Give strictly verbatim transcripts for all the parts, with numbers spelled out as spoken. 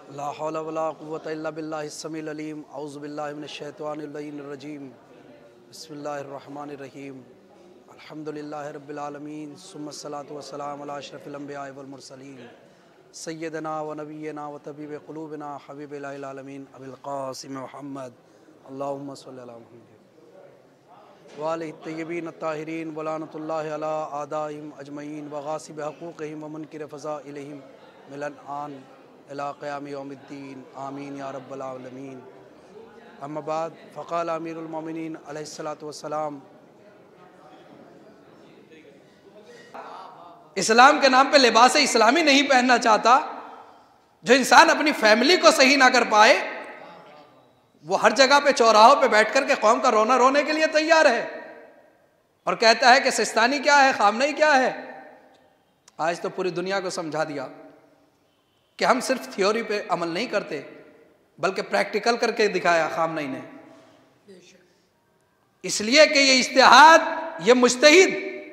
ला हौला वला कुव्वता इल्ला बिल्लाहिस समील अलीम औज़ु बिल्लाहि मिनश शैतानिर रजीम बिस्मिल्लाहिर रहमानिर रहीम अल्हम्दुलिल्लाहि रब्बिल आलमीन सुम्मा सलातु वस्सलामु अला अशरफिल अंबिया वल मुरसलीन सय्यदना व नबियना व तबीब क़ुलूबिना हबीबिल आलमीन अबिल क़ासिम मुहम्मद अल्लाहुम्मा सल्लि अला मुहम्मद व आलिहि तय्यबीन अत्ताहिरीन व लानतुल्लाहि अला आदाइहिम अजमईन व गासिब हक़ूक़िहिम व मुनकिर फ़ज़ाइलिहिम मिलन आन इला क़याम यौमिद्दीन आमीन या रब्बल आलमीन। अम्मा बाद फ़क़ाल अमीरुल मोमिनीन अलैहिस्सलातु वस्सलाम, इस्लाम के नाम पे लिबास इस्लामी नहीं पहनना चाहता, जो इंसान अपनी फैमिली को सही ना कर पाए वो हर जगह पे चौराहों पे बैठ कर के कौम का रोना रोने के लिए तैयार है और कहता है कि सिस्तानी क्या है, खामनई क्या है। आज तो पूरी दुनिया को समझा दिया कि हम सिर्फ थ्योरी पे अमल नहीं करते बल्कि प्रैक्टिकल करके दिखाया खामनई ने। इसलिए कि ये इज्तिहाद, ये मुज्तहिद,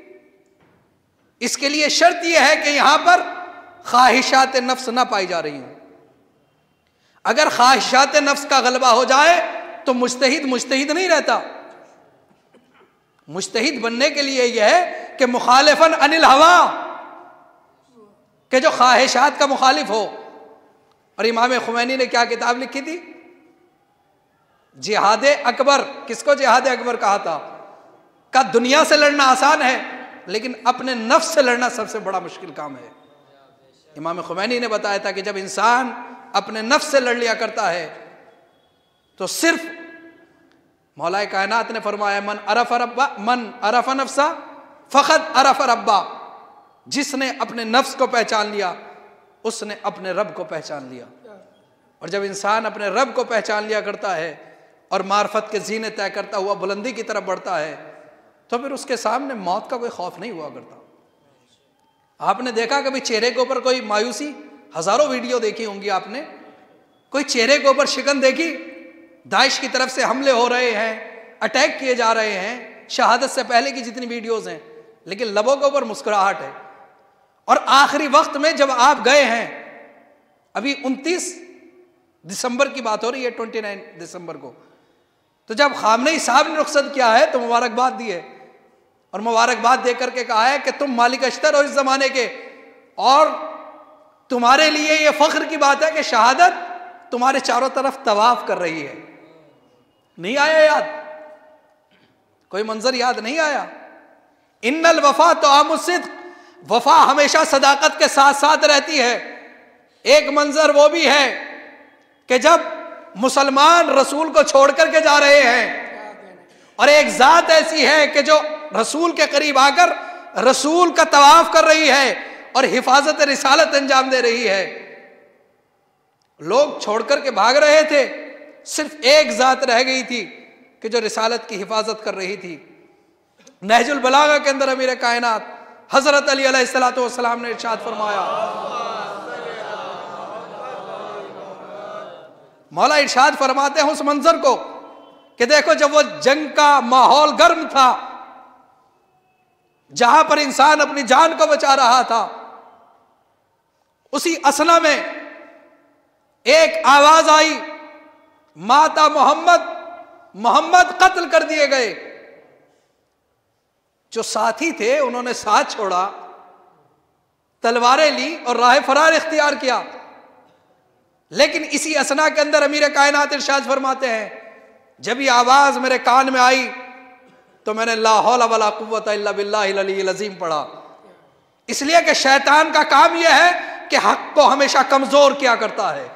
इसके लिए शर्त यह है कि यहां पर ख्वाहिशात नफ्स ना पाई जा रही हो। अगर ख्वाहिशात नफ्स का गलबा हो जाए तो मुज्तहिद मुज्तहिद नहीं रहता। मुज्तहिद बनने के लिए यह है कि मुखालिफन अनिल हवा, कि जो ख्वाहिशात का मुखालिफ हो। और इमाम खुमैनी ने क्या किताब लिखी थी? जिहाद अकबर। किसको जिहाद अकबर कहा था? का दुनिया से लड़ना आसान है लेकिन अपने नफ्स से लड़ना सबसे बड़ा मुश्किल काम है। इमाम खुमैनी ने बताया था कि जब इंसान अपने नफ्स से लड़ लिया करता है तो सिर्फ मौलाए कायनात ने फरमाया मन अरफ रब्बा मन अरफ नफ्सा फ़क़द अरफ रब्बा, जिसने अपने नफ्स को पहचान लिया उसने अपने रब को पहचान लिया। और जब इंसान अपने रब को पहचान लिया करता है और मार्फत के जीने तय करता हुआ बुलंदी की तरफ बढ़ता है तो फिर उसके सामने मौत का कोई खौफ नहीं हुआ करता। आपने देखा कभी चेहरे के ऊपर कोई मायूसी? हजारों वीडियो देखी होंगी आपने। कोई चेहरे के ऊपर शिकन देखी? दाइश की तरफ से हमले हो रहे हैं, अटैक किए जा रहे हैं, शहादत से पहले की जितनी वीडियोस हैं, लेकिन लबों के ऊपर मुस्कुराहट है। और आखिरी वक्त में जब आप गए हैं, अभी उनतीस दिसंबर की बात हो रही है, उनतीस दिसंबर को, तो जब खामनेई साहब ने रुखसत किया है तो मुबारकबाद दी है और मुबारकबाद दे करके कहा है कि तुम मालिक अश्तर हो इस जमाने के और तुम्हारे लिए यह फख्र की बात है कि शहादत तुम्हारे चारों तरफ तवाफ कर रही है। नहीं आया याद? कोई मंजर याद नहीं आया? इन्नल वफा तो आमुसिद, वफा हमेशा सदाकत के साथ साथ रहती है। एक मंजर वो भी है कि जब मुसलमान रसूल को छोड़ करके जा रहे हैं और एक जात ऐसी है कि जो रसूल के करीब आकर रसूल का तवाफ कर रही है और हिफाजत रिसालत अंजाम दे रही है। लोग छोड़ करके भाग रहे थे, सिर्फ एक जात रह गई थी कि जो रिसालत की हिफाजत कर रही थी। नहजुल बलागा के अंदर अमीर कायनात हजरत अली अलैहिस्सलातु वस्सलाम ने इरशाद फरमाया, मौला इरशाद फरमाते हैं उस मंजर को कि देखो जब वो जंग का माहौल गर्म था, जहां पर इंसान अपनी जान को बचा रहा था, उसी असना में एक आवाज आई, माता मोहम्मद, मोहम्मद कत्ल कर दिए गए। जो साथी थे उन्होंने साथ छोड़ा, तलवारें ली और राह फरार इख्तियार किया। लेकिन इसी असना के अंदर अमीर कायनात इरशाद फरमाते हैं जब ये आवाज मेरे कान में आई तो मैंने ला हौला वला कुव्वता इल्ला बिल्लाहिल अलीय्यिल अज़ीम पढ़ा। इसलिए कि शैतान का काम यह है कि हक को हमेशा कमजोर किया करता है।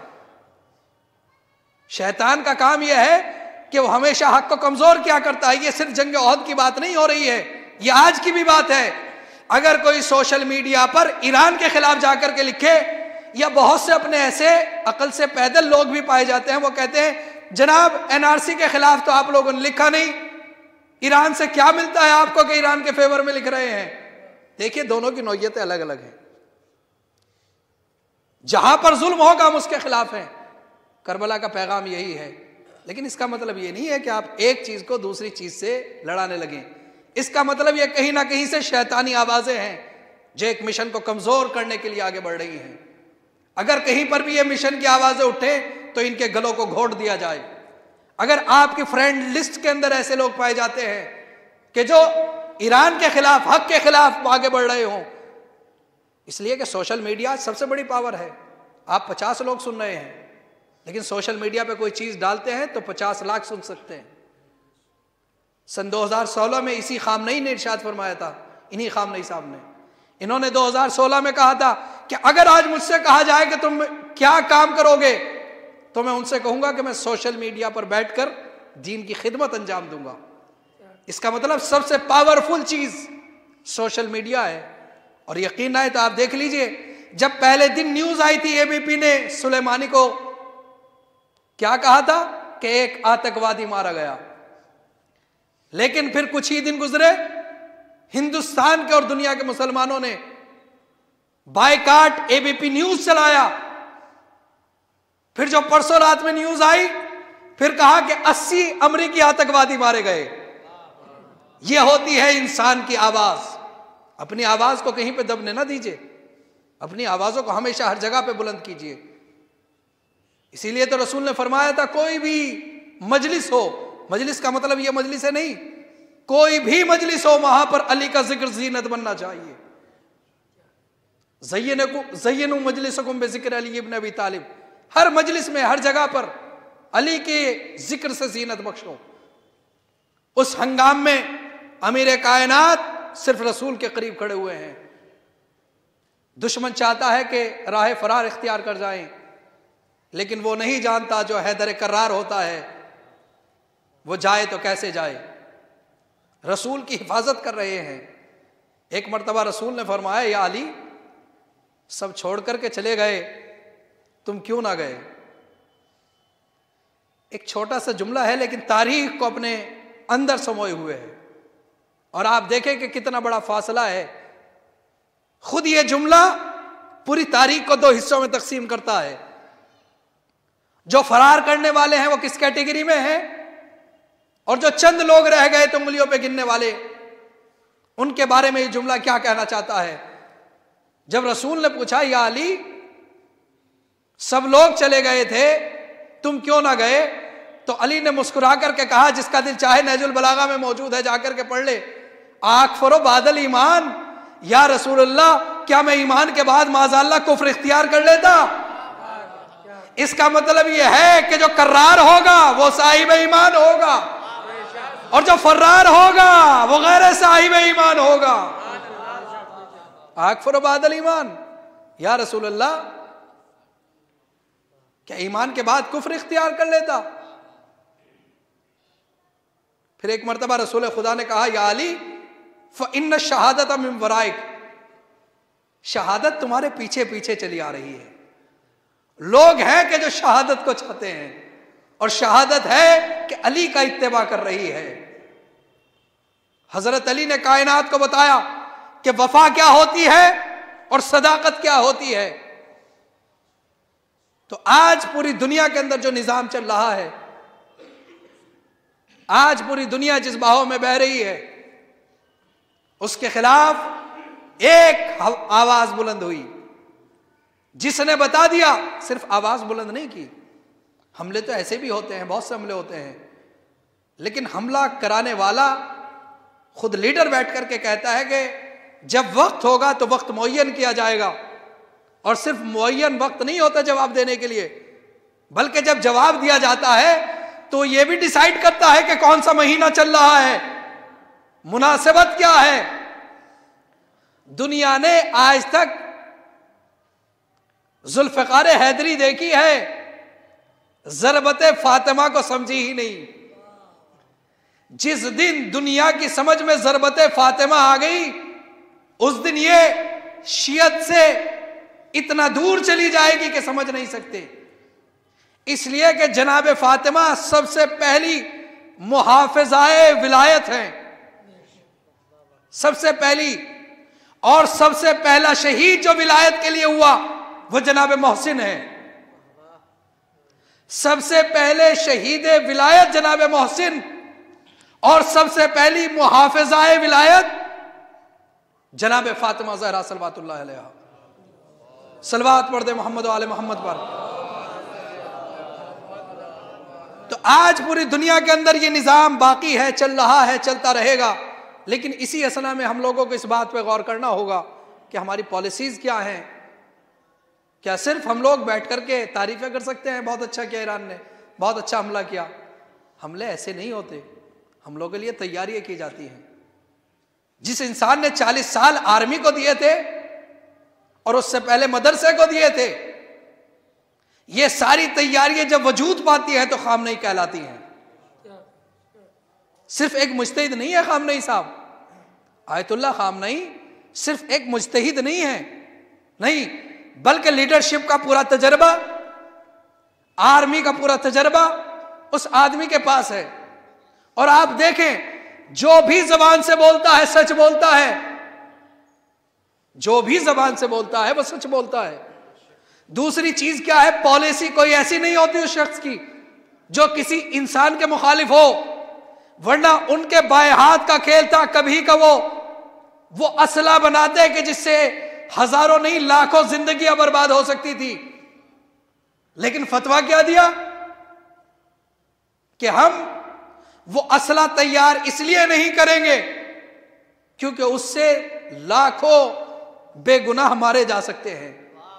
शैतान का काम यह है कि वो हमेशा हक को कमजोर किया करता है। ये सिर्फ जंग ओहद की बात नहीं हो रही है, ये आज की भी बात है। अगर कोई सोशल मीडिया पर ईरान के खिलाफ जाकर के लिखे, या बहुत से अपने ऐसे अकल से पैदल लोग भी पाए जाते हैं, वो कहते हैं जनाब एनआरसी के खिलाफ तो आप लोगों ने लिखा नहीं, ईरान से क्या मिलता है आपको कि ईरान के फेवर में लिख रहे हैं। देखिए दोनों की नौयतें अलग अलग हैं। जहां पर जुल्म होगा हम उसके खिलाफ हैं। करबला का पैगाम यही है। लेकिन इसका मतलब ये नहीं है कि आप एक चीज को दूसरी चीज से लड़ाने लगें। इसका मतलब यह कहीं ना कहीं से शैतानी आवाजें हैं जो एक मिशन को कमजोर करने के लिए आगे बढ़ रही हैं। अगर कहीं पर भी ये मिशन की आवाजें उठे तो इनके गलों को घोट दिया जाए। अगर आपकी फ्रेंड लिस्ट के अंदर ऐसे लोग पाए जाते हैं कि जो ईरान के खिलाफ, हक के खिलाफ आगे बढ़ रहे हों, इसलिए कि सोशल मीडिया सबसे बड़ी पावर है। आप पचास लोग सुन रहे हैं, लेकिन सोशल मीडिया पे कोई चीज डालते हैं तो पचास लाख सुन सकते हैं। सन दो हज़ार सोलह में इसी खामनई ने इरशाद फरमाया था, इन्हीं खामनई साहब ने, इन्होंने दो हज़ार सोलह में कहा था कि अगर आज मुझसे कहा जाए कि तुम क्या काम करोगे, तो मैं उनसे कहूंगा कि मैं सोशल मीडिया पर बैठकर दीन की खिदमत अंजाम दूंगा। इसका मतलब सबसे पावरफुल चीज सोशल मीडिया है। और यकीन है तो आप देख लीजिए, जब पहले दिन न्यूज आई थी, एबीपी ने सुलेमानी को क्या कहा था कि एक आतंकवादी मारा गया, लेकिन फिर कुछ ही दिन गुजरे, हिंदुस्तान के और दुनिया के मुसलमानों ने बायकाट एबीपी न्यूज चलाया। फिर जो परसों रात में न्यूज आई, फिर कहा कि अस्सी अमेरिकी आतंकवादी मारे गए। यह होती है इंसान की आवाज। अपनी आवाज को कहीं पे दबने ना दीजिए, अपनी आवाजों को हमेशा हर जगह पे बुलंद कीजिए। इसीलिए तो रसूल ने फरमाया था, कोई भी मजलिस हो, मजलिस का मतलब यह मजलिस है नहीं, कोई भी मजलिस हो, वहां पर अली का जिक्र जीनत बनना चाहिए। ज़य्यनु मजलिसकुम बिज़िक्र अली इब्न अबी तालिब, हर मजलिस में, हर जगह पर अली के जिक्र से जीनत बख्शो। उस हंगाम में अमीर कायनात सिर्फ रसूल के करीब खड़े हुए हैं। दुश्मन चाहता है कि राह फरार इख्तियार कर जाएं, लेकिन वो नहीं जानता जो हैदर करार होता है, वो जाए तो कैसे जाए। रसूल की हिफाजत कर रहे हैं। एक मर्तबा रसूल ने फरमाया, या अली, सब छोड़ करके चले गए, तुम क्यों ना गए। एक छोटा सा जुमला है, लेकिन तारीख को अपने अंदर समोए हुए है। और आप देखें कि कितना बड़ा फासला है। खुद ये जुमला पूरी तारीख को दो हिस्सों में तकसीम करता है। जो फरार करने वाले हैं वो किस कैटेगरी में हैं, और जो चंद लोग रह गए तो उंगलियों पे गिनने वाले, उनके बारे में ये जुमला क्या कहना चाहता है। जब रसूल ने पूछा, या अली, सब लोग चले गए थे, तुम क्यों ना गए, तो अली ने मुस्कुरा करके कहा, जिसका दिल चाहे नहजुल बलागा में मौजूद है, जाकर के पढ़ ले, आँख फरो बादल ईमान, या रसूलुल्लाह, क्या मैं ईमान के बाद माज़अल्लाह कुफ्र इख्तियार कर लेता। इसका मतलब यह है कि जो कर्रार होगा वो साहिब ईमान होगा, और जो फर्रार होगा वो गैर साहिब ईमान होगा। आँख फरो बादल ईमान, या रसूलुल्लाह, क्या ईमान के बाद कुफ्र इख्तियार कर लेता। फिर एक मर्तबा रसूल खुदा ने कहा, या अली, फ़इन्न शहादत मिन वराइक, शहादत तुम्हारे पीछे पीछे चली आ रही है। लोग हैं कि जो शहादत को चाहते हैं, और शहादत है कि अली का इत्तेबा कर रही है। हजरत अली ने कायनात को बताया कि वफा क्या होती है और सदाकत क्या होती है। तो आज पूरी दुनिया के अंदर जो निजाम चल रहा है, आज पूरी दुनिया जिस बाहों में बह रही है, उसके खिलाफ एक आवाज बुलंद हुई, जिसने बता दिया। सिर्फ आवाज बुलंद नहीं की, हमले तो ऐसे भी होते हैं, बहुत से हमले होते हैं, लेकिन हमला कराने वाला खुद लीडर बैठ करके कहता है कि जब वक्त होगा तो वक्त मुअय्यन किया जाएगा। और सिर्फ मुअय्यन वक्त नहीं होता जवाब देने के लिए, बल्कि जब जवाब दिया जाता है तो यह भी डिसाइड करता है कि कौन सा महीना चल रहा है, मुनासिबत क्या है। दुनिया ने आज तक जुल्फ़िकार हैदरी देखी है, ज़रबत फातिमा को समझी ही नहीं। जिस दिन दुनिया की समझ में ज़रबत फातिमा आ गई, उस दिन ये शियत से इतना दूर चली जाएगी कि समझ नहीं सकते। इसलिए कि जनाब फातिमा सबसे पहली मुहाफ़िज़ाए विलायत हैं, सबसे पहली, और सबसे पहला शहीद जो विलायत के लिए हुआ वो जनाब मोहसिन है। सबसे पहले शहीद विलायत जनाब मोहसिन, और सबसे पहली मुहाफ़िज़ाए विलायत जनाब फातिमा ज़हरा सल्लल्लाहु अलैहा। सलवात पढ़ दे मोहम्मद वाले मोहम्मद पर। तो आज पूरी दुनिया के अंदर ये निज़ाम बाकी है, चल रहा है, चलता रहेगा। लेकिन इसी असना में हम लोगों को इस बात पे गौर करना होगा कि हमारी पॉलिसीज क्या हैं। क्या सिर्फ हम लोग बैठ करके तारीफें कर सकते हैं, बहुत अच्छा किया ईरान ने, बहुत अच्छा हमला किया? हमले ऐसे नहीं होते, हम लोगों के लिए तैयारियां की जाती हैं। जिस इंसान ने चालीस साल आर्मी को दिए थे और उससे पहले मदरसे को दिए थे, ये सारी तैयारियां जब वजूद पाती है तो खामनेई कहलाती हैं। सिर्फ एक मुज्तहिद नहीं है खामनेई साहब, आयतुल्लाह खामनेई सिर्फ एक मुज्तहिद नहीं है, नहीं, बल्कि लीडरशिप का पूरा तजर्बा, आर्मी का पूरा तजर्बा उस आदमी के पास है। और आप देखें, जो भी जबान से बोलता है सच बोलता है, जो भी जबान से बोलता है वो सच बोलता है। दूसरी चीज क्या है, पॉलिसी कोई ऐसी नहीं होती उस शख्स की जो किसी इंसान के मुखालिफ हो, वरना उनके बाएं हाथ का खेल था कभी का वो वो असला बनाते कि जिससे हजारों नहीं लाखों जिंदगियां बर्बाद हो सकती थी। लेकिन फतवा क्या दिया कि हम वो असला तैयार इसलिए नहीं करेंगे क्योंकि उससे लाखों बेगुनाह मारे जा सकते हैं।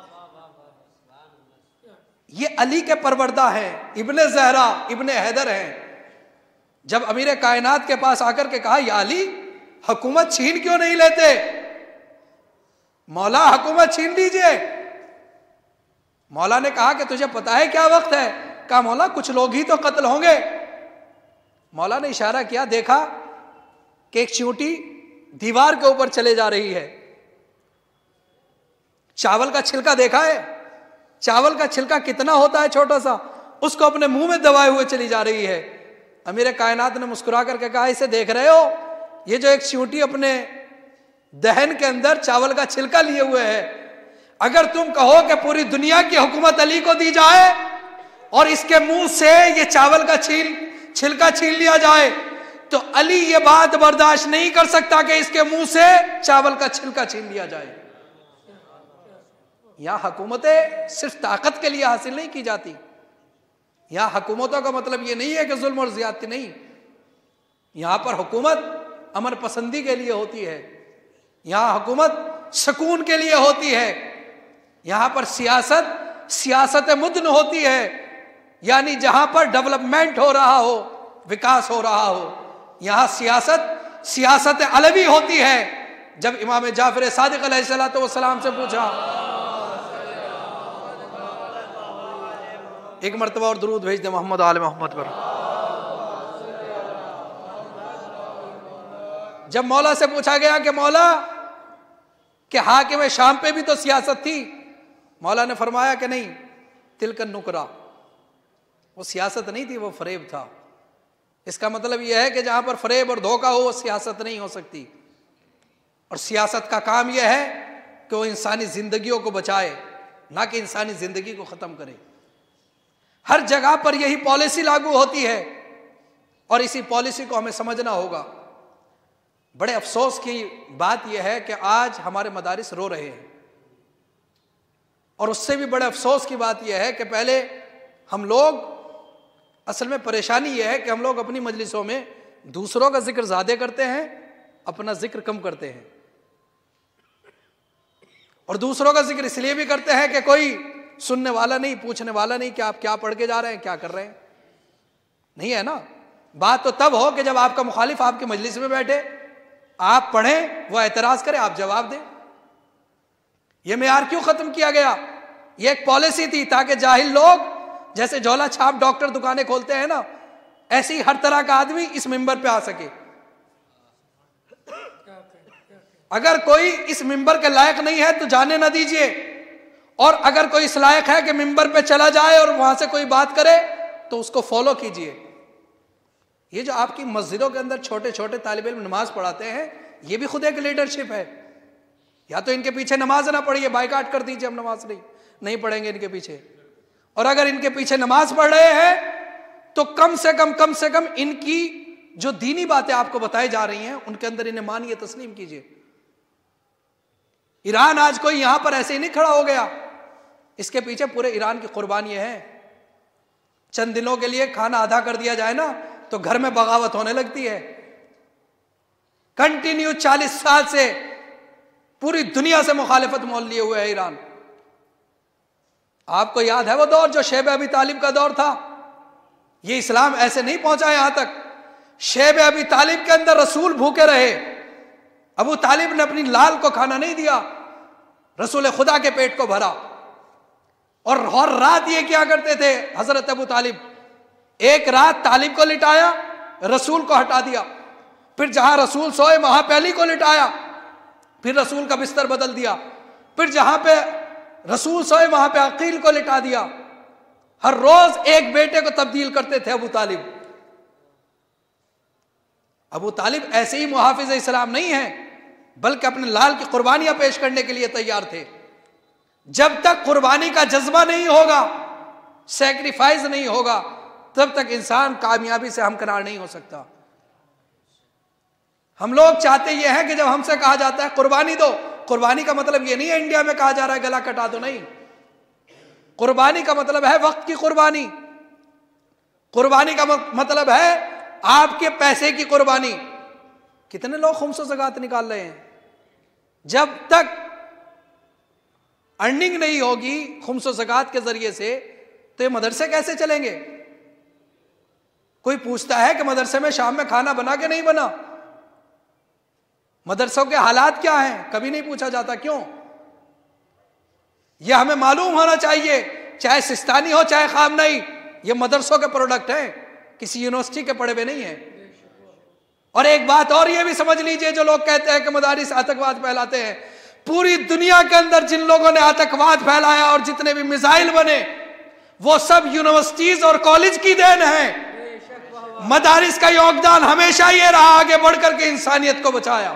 ये अली के परवरदा हैं, इब्ने ज़हरा इब्ने हैदर हैं। जब अमीर कायनात के पास आकर के कहा, या अली हुकूमत छीन क्यों नहीं लेते, मौला हुकूमत छीन लीजिए। मौला ने कहा कि तुझे पता है क्या वक्त है? कहा मौला कुछ लोग ही तो कत्ल होंगे। मौला ने इशारा किया, देखा कि एक चींटी दीवार के ऊपर चले जा रही है। चावल का छिलका देखा है? चावल का छिलका कितना होता है, छोटा सा, उसको अपने मुंह में दबाए हुए चली जा रही है। अमीर कायनात ने मुस्कुरा करके कहा, इसे देख रहे हो, ये जो एक चींटी अपने दहन के अंदर चावल का छिलका लिए हुए है, अगर तुम कहो कि पूरी दुनिया की हुकूमत अली को दी जाए और इसके मुंह से ये चावल का छील छिलका छीन लिया जाए, तो अली ये बात बर्दाश्त नहीं कर सकता कि इसके मुंह से चावल का छिलका छीन लिया जाए। यहां हुकूमतें सिर्फ ताकत के लिए हासिल नहीं की जाती। यहां हुकूमतों का मतलब ये नहीं है कि जुल्म और ज्यादती नहीं, यहां पर हुकूमत अमन पसंदी के लिए होती है, यहां हुकूमत सुकून के लिए होती है, यहां पर सियासत सियासत मुद्न होती है, यानी जहां पर डेवलपमेंट हो रहा हो, विकास हो रहा हो, यहां सियासत सियासत अलवी होती है। जब इमाम जाफर सादिक अलैहिस्सलातु वस्सलाम से पूछा, एक मरतबा और दुरूद भेज दे मोहम्मद आले मोहम्मद पर। जब मौला से पूछा गया कि मौला कि हाकिम शाम पे भी तो सियासत थी, मौला ने फरमाया कि नहीं, तिलकन नुकरा, वो सियासत नहीं थी, वो फरेब था। इसका मतलब यह है कि जहां पर फरेब और धोखा हो वो सियासत नहीं हो सकती। और सियासत का काम यह है कि वो इंसानी जिंदगियों को बचाए, ना कि इंसानी जिंदगी को खत्म करे। हर जगह पर यही पॉलिसी लागू होती है और इसी पॉलिसी को हमें समझना होगा। बड़े अफसोस की बात यह है कि आज हमारे मदारिस रो रहे हैं, और उससे भी बड़े अफसोस की बात यह है कि पहले हम लोग, असल में परेशानी यह है कि हम लोग अपनी मजलिसों में दूसरों का जिक्र ज़्यादा करते हैं, अपना जिक्र कम करते हैं। और दूसरों का जिक्र इसलिए भी करते हैं कि कोई सुनने वाला नहीं, पूछने वाला नहीं कि आप क्या पढ़ के जा रहे हैं, क्या कर रहे हैं, नहीं है ना। बात तो तब हो कि जब आपका मुखालिफ आपकी मजलिस में बैठे, आप पढ़ें, वो एतराज करे, आप जवाब दें। यह मेयार क्यों खत्म किया गया? ये एक पॉलिसी थी ताकि जाहिल लोग, जैसे झोला छाप डॉक्टर दुकानें खोलते हैं ना, ऐसे ही हर तरह का आदमी इस मिंबर पे आ सके। अगर कोई इस मिंबर के लायक नहीं है तो जाने ना दीजिए, और अगर कोई इस लायक है कि मिंबर पे चला जाए और वहां से कोई बात करे तो उसको फॉलो कीजिए। ये जो आपकी मस्जिदों के अंदर छोटे छोटे तालिब इल्म नमाज पढ़ाते हैं, ये भी खुद एक लीडरशिप है। या तो इनके पीछे नमाज ना पढ़िए, बाइकाट कर दीजिए, हम नमाज नहीं नहीं पढ़ेंगे इनके पीछे। और अगर इनके पीछे नमाज पढ़ रहे हैं तो कम से कम कम से कम इनकी जो दीनी बातें आपको बताई जा रही हैं उनके अंदर इन्हें मानिए, तस्लीम कीजिए। ईरान आज कोई यहां पर ऐसे ही नहीं खड़ा हो गया इसके पीछे पूरे ईरान की कुर्बानी है। चंद दिनों के लिए खाना आधा कर दिया जाए ना तो घर में बगावत होने लगती है। कंटिन्यू चालीस साल से पूरी दुनिया से मुखालिफत मोल लिए हुए है ईरान। आपको याद है वो दौर जो शैब अबी तालिब का दौर था? ये इस्लाम ऐसे नहीं पहुंचा यहां तक। शैब अबी तालिब के अंदर रसूल भूखे रहे, अबू तालिब ने अपनी लाल को खाना नहीं दिया, रसूल खुदा के पेट को भरा। और हर रात ये क्या करते थे हजरत अबू तालिब, एक रात तालिब को लिटाया, रसूल को हटा दिया, फिर जहां रसूल सोए वहां पहली को लिटाया, फिर रसूल का बिस्तर बदल दिया, फिर जहां पे रसूल सोए वहां पे अकील को लिटा दिया। हर रोज एक बेटे को तब्दील करते थे अबू तालिब। अबू तालिब ऐसे ही मुहाफिज इस्लाम नहीं है, बल्कि अपने लाल की कुर्बानियां पेश करने के लिए तैयार थे। जब तक कुर्बानी का जज्बा नहीं होगा, सैक्रिफाइस नहीं होगा, तब तक इंसान कामयाबी से हमकिनार नहीं हो सकता। हम लोग चाहते ये हैं कि जब हमसे कहा जाता है कुर्बानी दो, कुर्बानी का मतलब ये नहीं है इंडिया में कहा जा रहा है गला कटा दो, नहीं। कुर्बानी का मतलब है वक्त की कुर्बानी, कुर्बानी का मतलब है आपके पैसे की कुर्बानी। कितने लोग खुम्स ज़कात निकाल रहे हैं? जब तक अर्निंग नहीं होगी खुम्स ज़कात के जरिए से तो ये मदरसे कैसे चलेंगे? कोई पूछता है कि मदरसे में शाम में खाना बना के नहीं बना? मदरसों के हालात क्या हैं? कभी नहीं पूछा जाता। क्यों? यह हमें मालूम होना चाहिए, चाहे सिस्तानी हो चाहे खामनई, ये मदरसों के प्रोडक्ट हैं, किसी यूनिवर्सिटी के पढ़े हुए नहीं है। और एक बात और ये भी समझ लीजिए, जो लोग कहते हैं कि मदारिस आतंकवाद फैलाते हैं, पूरी दुनिया के अंदर जिन लोगों ने आतंकवाद फैलाया और जितने भी मिसाइल बने वो सब यूनिवर्सिटीज और कॉलेज की देन है। मदारिस का योगदान हमेशा ये रहा आगे बढ़कर के इंसानियत को बचाया।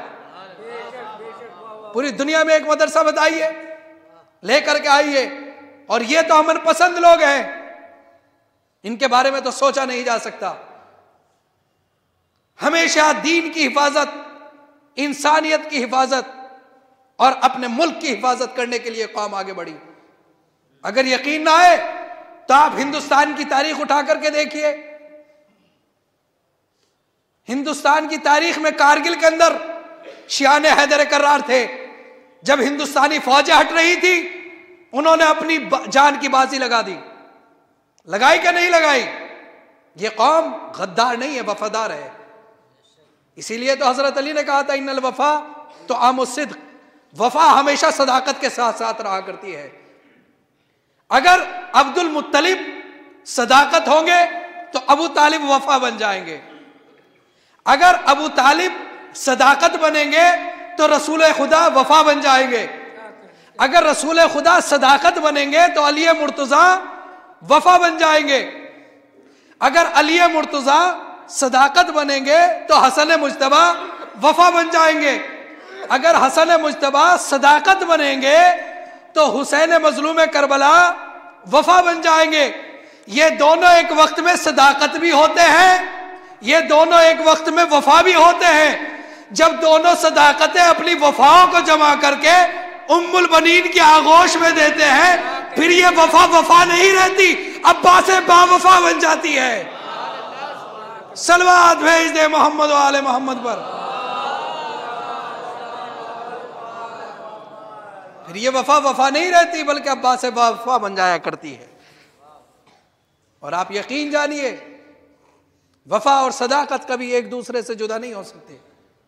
पूरी दुनिया में एक मदरसा बताइए, लेकर के आइए। और ये तो अमन पसंद लोग हैं, इनके बारे में तो सोचा नहीं जा सकता। हमेशा दीन की हिफाजत, इंसानियत की हिफाजत और अपने मुल्क की हिफाजत करने के लिए कौम आगे बढ़ी। अगर यकीन ना आए तो आप हिंदुस्तान की तारीख उठा करके देखिए। हिंदुस्तान की तारीख में कारगिल के अंदर शियाने हैदर कर्रार थे। जब हिंदुस्तानी फौजें हट रही थी, उन्होंने अपनी जान की बाजी लगा दी। लगाई क्या नहीं लगाई? ये कौम गद्दार नहीं है, वफादार है। इसीलिए तो हजरत अली ने कहा था इन्नल वफा तो आमुस्सिद्क़, वफा हमेशा सदाकत के साथ साथ रहा करती है। अगर अब्दुल मुत्तलिब सदाकत होंगे तो अबू तालिब वफा बन जाएंगे। अगर अबू तालिब सदाकत बनेंगे तो रसूल खुदा वफा बन जाएंगे। अगर रसूल खुदा सदाकत बनेंगे तो अली मुर्तजा वफा बन जाएंगे। अगर अली मुर्तजा सदाकत बनेंगे तो हसन मुज्तबा वफा बन जाएंगे। अगर हसन मुज्तबा सदाकत बनेंगे तो हुसैन मजलूम करबला वफा बन जाएंगे। ये दोनों एक वक्त में सदाकत भी होते हैं, ये दोनों एक वक्त में वफा भी होते हैं। जब दोनों सदाकतें अपनी वफाओं को जमा करके उम्मुल बनीन की आगोश में देते हैं, फिर ये वफा वफा नहीं रहती, अब्बास बावफा बन जाती है। सलवात भेज दे मोहम्मद वाले मोहम्मद पर। फिर ये वफा वफा नहीं रहती, बल्कि अब्बास बावफा बन जाया करती है। और आप यकीन जानिए, वफा और सदाकत कभी एक दूसरे से जुदा नहीं हो सकते।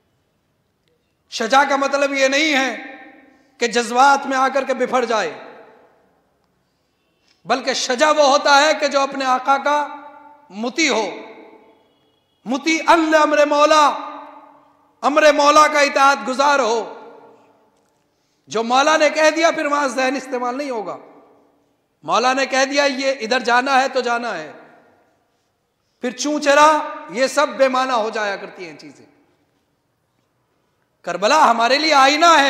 शजा का मतलब ये नहीं है कि जज्बात में आकर के बिफर जाए, बल्कि शजा वो होता है कि जो अपने आका का मुती हो, मुती अल्ल अमरे मौला, अमरे मौला का इताअत गुजार हो। जो मौला ने कह दिया फिर वहां ज़हन इस्तेमाल नहीं होगा। मौला ने कह दिया ये इधर जाना है तो जाना है, फिर चूं चरा, ये सब बेमाना हो जाया करती हैं चीजें। करबला हमारे लिए आईना है,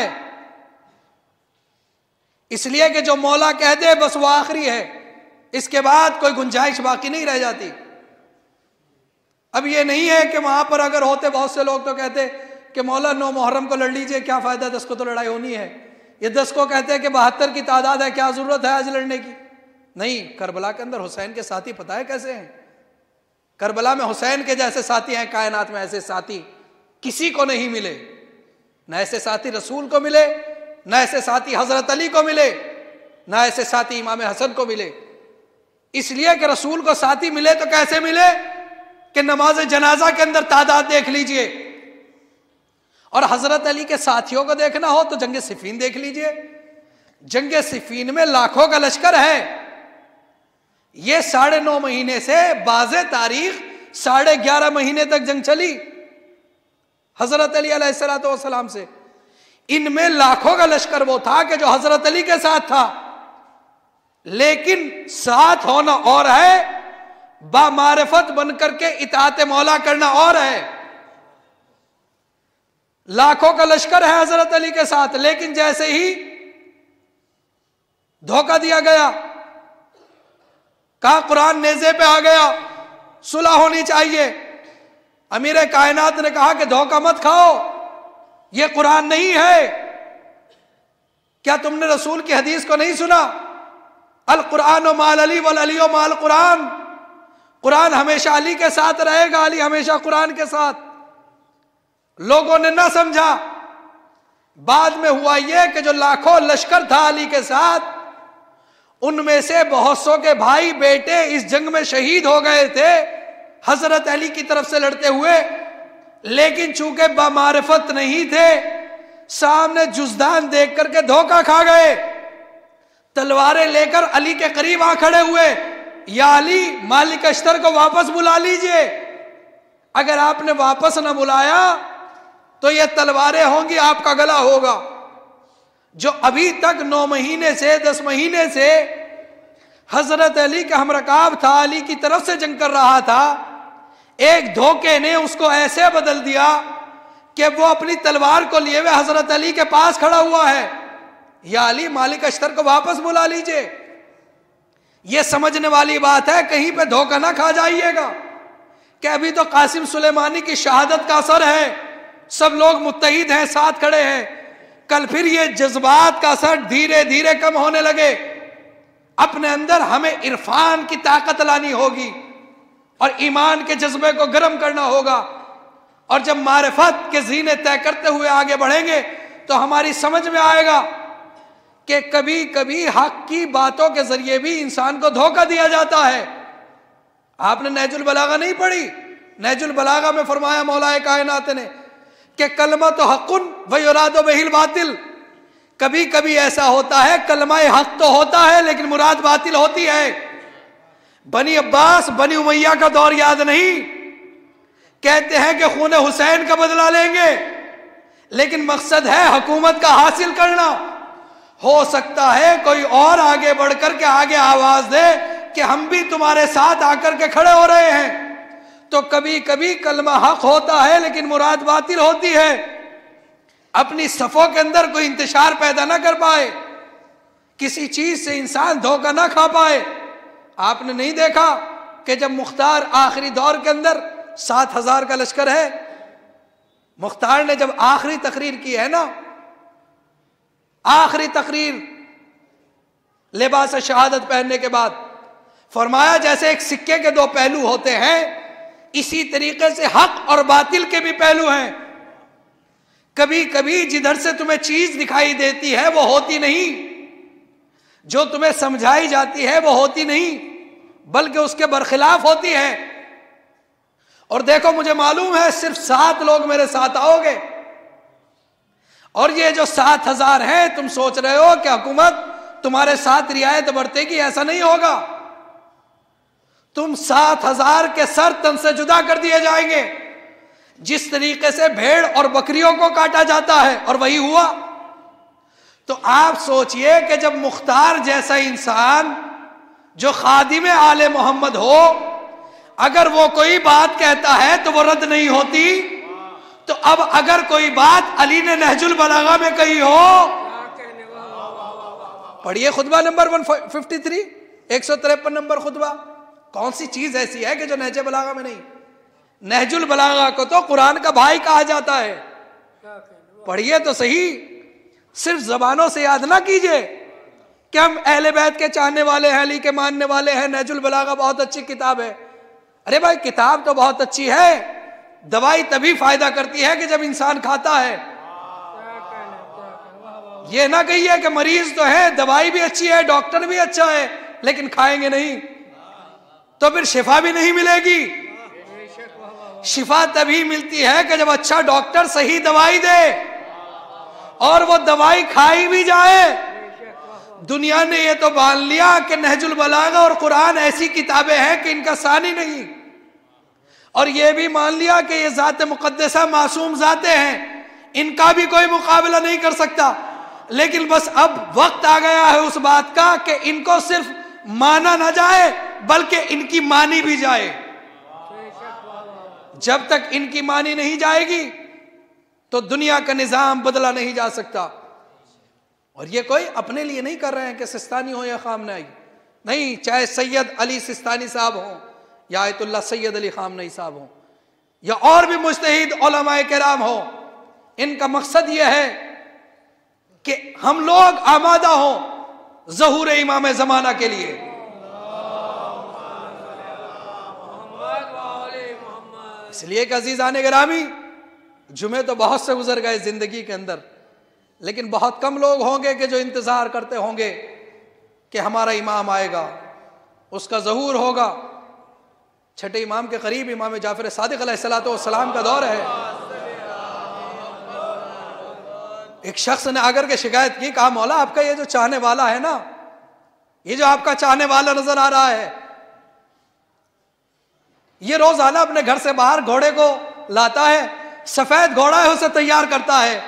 इसलिए कि जो मौला कह दे बस वो आखिरी है, इसके बाद कोई गुंजाइश बाकी नहीं रह जाती। अब ये नहीं है कि वहां पर अगर होते बहुत से लोग तो कहते कि मौला नौ मुहर्रम को लड़ लीजिए, क्या फायदा, दस को तो लड़ाई होनी है। ये दस को कहते हैं कि बहत्तर की तादाद है, क्या जरूरत है आज लड़ने की? नहीं, करबला के अंदर हुसैन के साथी पता है कैसे हैं? करबला में हुसैन के जैसे साथी हैं, कायनात में ऐसे साथी किसी को नहीं मिले। न ऐसे साथी रसूल को मिले, न ऐसे साथी हजरत अली को मिले, न ऐसे साथी इमाम हसन को मिले। इसलिए कि रसूल को साथी मिले तो कैसे मिले कि नमाज जनाजा के अंदर तादाद देख लीजिए, और हजरत अली के साथियों को देखना हो तो जंग सिफीन देख लीजिए। जंग सिफीन में लाखों का लश्कर है। ये साढ़े नौ महीने से बाज़े तारीख साढ़े ग्यारह महीने तक जंग चली हजरत अली अलैहिस्सलातु वस्सलाम से। इनमें लाखों का लश्कर वो था कि जो हजरत अली के साथ था, लेकिन साथ होना और है, बामारिफत बनकर के इताअत मौला करना और है। लाखों का लश्कर है हजरत अली के साथ, लेकिन जैसे ही धोखा दिया गया, कहा कुरान नेज़े पे आ गया, सुलह होनी चाहिए। अमीर कायनात ने कहा कि धोखा मत खाओ, यह कुरान नहीं है। क्या तुमने रसूल की हदीस को नहीं सुना? अल कुरान माल अली वल अली माल कुरान। कुरान हमेशा अली के साथ रहेगा, अली हमेशा कुरान के साथ। लोगों ने ना समझा। बाद में हुआ यह कि जो लाखों लश्कर था अली के साथ, उनमें से बहुत सौ के भाई बेटे इस जंग में शहीद हो गए थे हजरत अली की तरफ से लड़ते हुए, लेकिन चूंकि बामारिफत नहीं थे, सामने जुज़दान देख करके धोखा खा गए। तलवारें लेकर अली के करीब आ खड़े हुए, या अली मालिक अश्तर को वापस बुला लीजिए। अगर आपने वापस न बुलाया तो ये तलवारें होंगी, आपका गला होगा। जो अभी तक नौ महीने से दस महीने से हजरत अली का हमरकाब था, अली की तरफ से जंग कर रहा था, एक धोखे ने उसको ऐसे बदल दिया कि वो अपनी तलवार को लिए हुए हजरत अली के पास खड़ा हुआ है। या अली मालिक अश्तर को वापस बुला लीजिए। यह समझने वाली बात है, कहीं पे धोखा ना खा जाइएगा कि अभी तो कासिम सुलेमानी की शहादत का असर है, सब लोग मुत्तहिद हैं, साथ खड़े हैं। कल फिर ये जज्बात का असर धीरे धीरे कम होने लगे। अपने अंदर हमें इरफान की ताकत लानी होगी और ईमान के जज्बे को गर्म करना होगा। और जब मारिफत के ज़ीने तय करते हुए आगे बढ़ेंगे तो हमारी समझ में आएगा कि कभी कभी हक की बातों के जरिए भी इंसान को धोखा दिया जाता है। आपने नहजुल बलागा नहीं पढ़ी? नहजुल बलागा में फरमाया मौलाए कायनात ने कि कलमा तो हक़ुन व युरादु बिहिल बातिल। कभी कभी ऐसा होता है कलमाए हक तो होता है लेकिन मुराद बातिल होती है। बनी अब्बास बनी उमैया का दौर याद नहीं? कहते हैं कि खून हुसैन का बदला लेंगे, लेकिन मकसद है हुकूमत का हासिल करना। हो सकता है कोई और आगे बढ़कर के आगे आवाज दे कि हम भी तुम्हारे साथ आकर के खड़े हो रहे हैं। तो कभी कभी कलमा हक होता है लेकिन मुराद बातिल होती है। अपनी सफ़ों के अंदर कोई इंतशार पैदा ना कर पाए, किसी चीज से इंसान धोखा ना खा पाए। आपने नहीं देखा कि जब मुख्तार आखिरी दौर के अंदर सात हजार का लश्कर है, मुख्तार ने जब आखिरी तकरीर की है ना, आखिरी तकरीर लिबास शहादत पहनने के बाद फरमाया जैसे एक सिक्के के दो पहलू होते हैं, इसी तरीके से हक और बातिल के भी पहलू हैं। कभी कभी जिधर से तुम्हें चीज दिखाई देती है वो होती नहीं, जो तुम्हें समझाई जाती है वो होती नहीं, बल्कि उसके बरखिलाफ होती है। और देखो, मुझे मालूम है सिर्फ सात लोग मेरे साथ आओगे, और ये जो सात हजार है, तुम सोच रहे हो कि हुकूमत तुम्हारे साथ रियायत बरतेगी, ऐसा नहीं होगा। तुम सात हजार के सर तन से जुदा कर दिए जाएंगे, जिस तरीके से भेड़ और बकरियों को काटा जाता है, और वही हुआ। तो आप सोचिए कि जब मुख्तार जैसा इंसान जो खादिम आले मोहम्मद हो, अगर वो कोई बात कहता है तो वो रद्द नहीं होती, तो अब अगर कोई बात अली ने नहजुल बलागा में कही हो, पढ़िए खुतबा नंबर वन फिफ्टी थ्री, एक सौ तिरपन नंबर खुतबा। कौन सी चीज ऐसी है कि जो नहज बलागा में नहीं? नहजुल बलागा को तो कुरान का भाई कहा जाता है। पढ़िए तो सही, सिर्फ जबानों से याद ना कीजिए कि हम अहले बैत के चाहने वाले हैं, अली के मानने वाले हैं, नहजुल बलागा बहुत अच्छी किताब है। अरे भाई किताब तो बहुत अच्छी है, दवाई तभी फायदा करती है कि जब इंसान खाता है। ये ना कहिए कि मरीज तो है, दवाई भी अच्छी है, डॉक्टर भी अच्छा है, लेकिन खाएंगे नहीं तो फिर शिफा भी नहीं मिलेगी। शिफा तभी मिलती है कि जब अच्छा डॉक्टर सही दवाई दे और वो दवाई खाई भी जाए। दुनिया ने ये तो मान लिया कि नहजुल बलागा और कुरान ऐसी किताबें हैं कि इनका सानी नहीं, और ये भी मान लिया कि ये ज़ात मुक़द्दसा मासूम ज़ातें हैं, इनका भी कोई मुकाबला नहीं कर सकता। लेकिन बस अब वक्त आ गया है उस बात का कि इनको सिर्फ माना ना जाए बल्कि इनकी मानी भी जाए। जब तक इनकी मानी नहीं जाएगी तो दुनिया का निजाम बदला नहीं जा सकता। और ये कोई अपने लिए नहीं कर रहे हैं कि सिस्तानी हो या खामनाई, नहीं, चाहे सैयद अली सिस्तानी साहब हों या आयतुल्लाह सैयद अली खामनाई साहब हों या और भी मुज्तहिद उलमाए किराम हो, इनका मकसद ये है कि हम लोग आमादा हों ज़हूर इमाम ज़माना के लिए। इसलिए कि अज़ीज़ान गिरामी, जुमे तो बहुत से गुजर गए जिंदगी के अंदर, लेकिन बहुत कम लोग होंगे कि जो इंतजार करते होंगे कि हमारा इमाम आएगा, उसका ज़हूर होगा। छठे इमाम के करीब इमाम जाफर सादिक अलैहिस्सलातु वस्सलाम का दौर है। एक शख्स ने आकर के शिकायत की, कहा मौला आपका ये जो चाहने वाला है ना, ये जो आपका चाहने वाला नजर आ रहा है, ये रोजाना अपने घर से बाहर घोड़े को लाता है, सफेद घोड़ा है उसे तैयार करता है।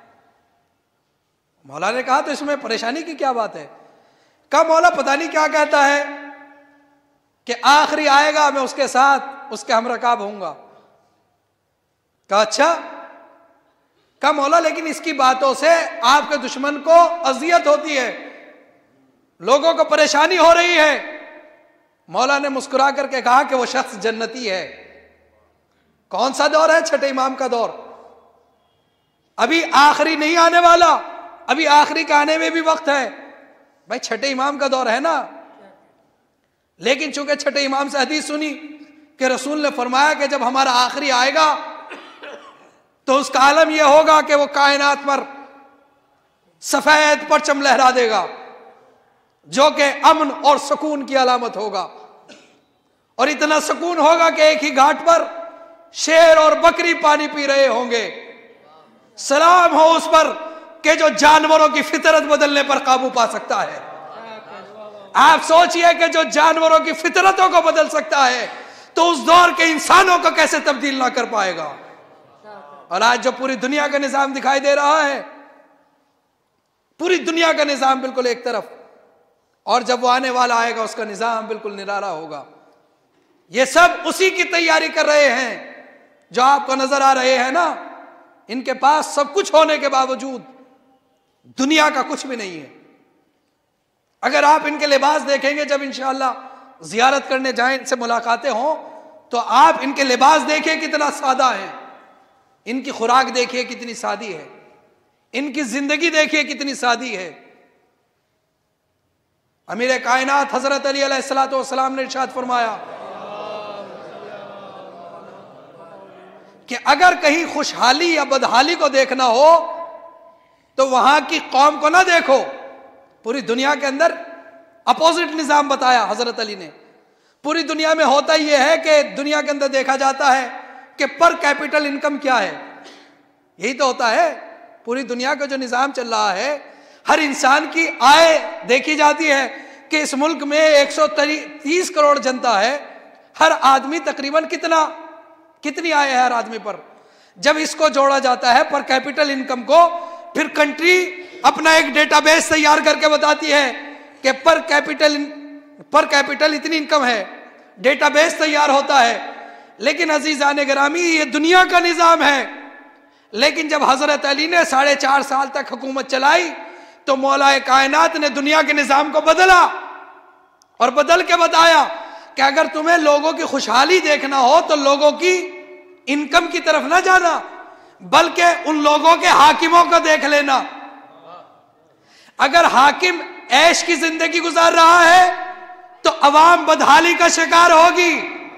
मौला ने कहा तो इसमें परेशानी की क्या बात है? कहा मौला पता नहीं क्या कहता है कि आखिरी आएगा मैं उसके साथ उसके हमरकाब होऊंगा। कहा अच्छा। कहा मौला लेकिन इसकी बातों से आपके दुश्मन को अजियत होती है, लोगों को परेशानी हो रही है। मौला ने मुस्कुरा करके कहा कि वो शख्स जन्नती है। कौन सा दौर है? छठे इमाम का दौर। अभी आखिरी नहीं आने वाला, अभी आखिरी के आने में भी वक्त है। भाई छठे इमाम का दौर है ना। लेकिन चूंकि छठे इमाम से हदीस सुनी कि रसूल ने फरमाया कि जब हमारा आखिरी आएगा तो उसका आलम यह होगा कि वो कायनात पर सफेद परचम लहरा देगा, जो कि अमन और सुकून की अलामत होगा। और इतना सुकून होगा कि एक ही घाट पर शेर और बकरी पानी पी रहे होंगे। सलाम हो उस पर कि जो जानवरों की फितरत बदलने पर काबू पा सकता है। आप सोचिए कि जो जानवरों की फितरतों को बदल सकता है तो उस दौर के इंसानों को कैसे तब्दील ना कर पाएगा। और आज जो पूरी दुनिया का निजाम दिखाई दे रहा है, पूरी दुनिया का निजाम बिल्कुल एक तरफ, और जब वो आने वाला आएगा उसका निजाम बिल्कुल निराला होगा। ये सब उसी की तैयारी कर रहे हैं जो आपको नजर आ रहे हैं ना। इनके पास सब कुछ होने के बावजूद दुनिया का कुछ भी नहीं है। अगर आप इनके लिबास देखेंगे, जब इंशाअल्लाह जियारत करने जाएं, इनसे मुलाकातें हों, तो आप इनके लिबास देखिए कितना सादा है, इनकी खुराक देखिए कितनी सादी है, इनकी जिंदगी देखिए कितनी सादी है। अमीर कायनात हजरत अली अलैहिस्सलातु वस्सलाम ने इरशाद फरमाया कि अगर कहीं खुशहाली या बदहाली को देखना हो तो वहां की कौम को ना देखो। पूरी दुनिया के अंदर अपोजिट निजाम बताया हजरत अली ने। पूरी दुनिया में होता यह है कि दुनिया के अंदर देखा जाता है कि पर कैपिटल इनकम क्या है, यही तो होता है। पूरी दुनिया का जो निजाम चल रहा है, हर इंसान की आय देखी जाती है कि इस मुल्क में एक सौ तीस करोड़ जनता है, हर आदमी तकरीबन कितना कितनी आय है हर आदमी पर। जब इसको जोड़ा जाता है पर कैपिटल इनकम को, फिर कंट्री अपना एक डेटाबेस तैयार करके बताती है कि पर कैपिटल पर कैपिटल इतनी इनकम है, डेटाबेस तैयार होता है। लेकिन अजीजान गिरामी, ये दुनिया का निजाम है। लेकिन जब हजरत अली ने साढ़े चार साल तक हुकूमत चलाई तो मौलाए कायनात ने दुनिया के निजाम को बदला और बदल के बताया कि अगर तुम्हें लोगों की खुशहाली देखना हो तो लोगों की इनकम की तरफ ना जाना, बल्कि उन लोगों के हाकिमों को देख लेना अगर हाकिम ऐश की जिंदगी गुजार रहा है तो अवाम बदहाली का शिकार होगी,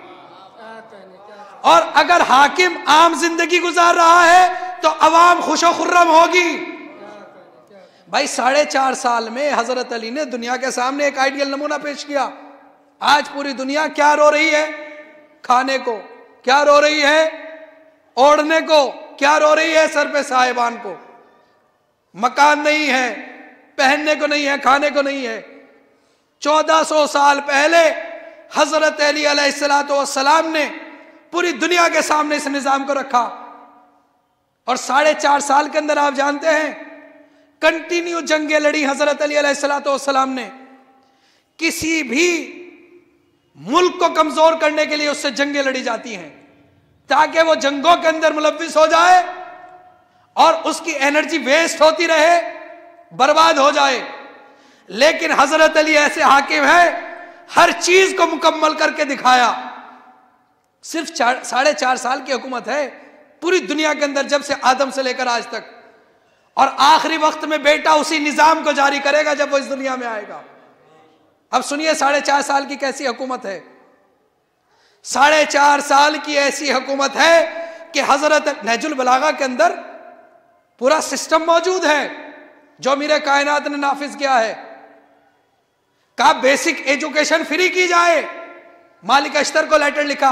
और अगर हाकिम आम जिंदगी गुजार रहा है तो अवाम खुशो खुर्रम होगी। भाई साढ़े चार साल में हजरत अली ने दुनिया के सामने एक आइडियल नमूना पेश किया। आज पूरी दुनिया क्या रो रही है? खाने को। क्या रो रही है? ओढ़ने को। क्या रो रही है? सर पे साहिबान को। मकान नहीं है, पहनने को नहीं है, खाने को नहीं है। चौदह सौ साल पहले हजरत अली अलैहिस्सलातु वस्सलाम ने पूरी दुनिया के सामने इस निजाम को रखा, और साढ़े चार साल के अंदर आप जानते हैं कंटिन्यू जंगें लड़ी हजरत अली अलैहिस्सलातु वस्सलाम ने। किसी भी मुल्क को कमजोर करने के लिए उससे जंगें लड़ी जाती हैं ताकि वो जंगों के अंदर मुलव्विस हो जाए और उसकी एनर्जी वेस्ट होती रहे, बर्बाद हो जाए। लेकिन हजरत अली ऐसे हाकिम है, हर चीज को मुकम्मल करके दिखाया। सिर्फ चार साढ़े चार साल की हुकूमत है पूरी दुनिया के अंदर, जब से आदम से लेकर आज तक, और आखिरी वक्त में बेटा उसी निजाम को जारी करेगा जब वो इस दुनिया में आएगा। अब सुनिए साढ़े चार साल की कैसी हुकूमत है। साढ़े चार साल की ऐसी हुकूमत है कि हजरत नहजुल बलागा के अंदर पूरा सिस्टम मौजूद है जो मेरे कायनात ने नाफिज किया है। का बेसिक एजुकेशन फ्री की जाए, मालिक अख्तर को लेटर लिखा।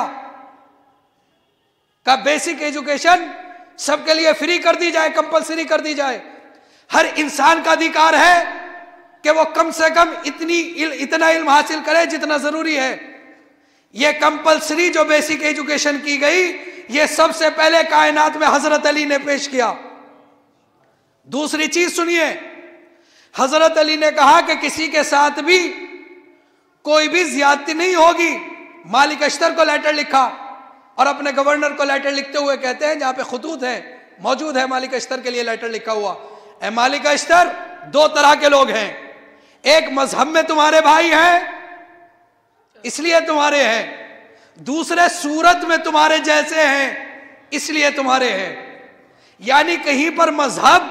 का बेसिक एजुकेशन सबके लिए फ्री कर दी जाए, कंपलसरी कर दी जाए। हर इंसान का अधिकार है कि वो कम से कम इतनी इल, इतना इल्म हासिल करे जितना जरूरी है। ये कंपलसरी जो बेसिक एजुकेशन की गई, ये सबसे पहले कायनात में हजरत अली ने पेश किया। दूसरी चीज सुनिए, हजरत अली ने कहा कि किसी के साथ भी कोई भी ज्यादती नहीं होगी। मालिक अख्तर को लेटर लिखा और अपने गवर्नर को लेटर लिखते हुए कहते हैं, जहां पे खुतूत है मौजूद है मालिक अख्तर के लिए लेटर लिखा हुआ, ए मालिक अख्तर, दो तरह के लोग हैं, एक मजहब में तुम्हारे भाई हैं इसलिए तुम्हारे हैं, दूसरे सूरत में तुम्हारे जैसे हैं इसलिए तुम्हारे हैं। यानी कहीं पर मजहब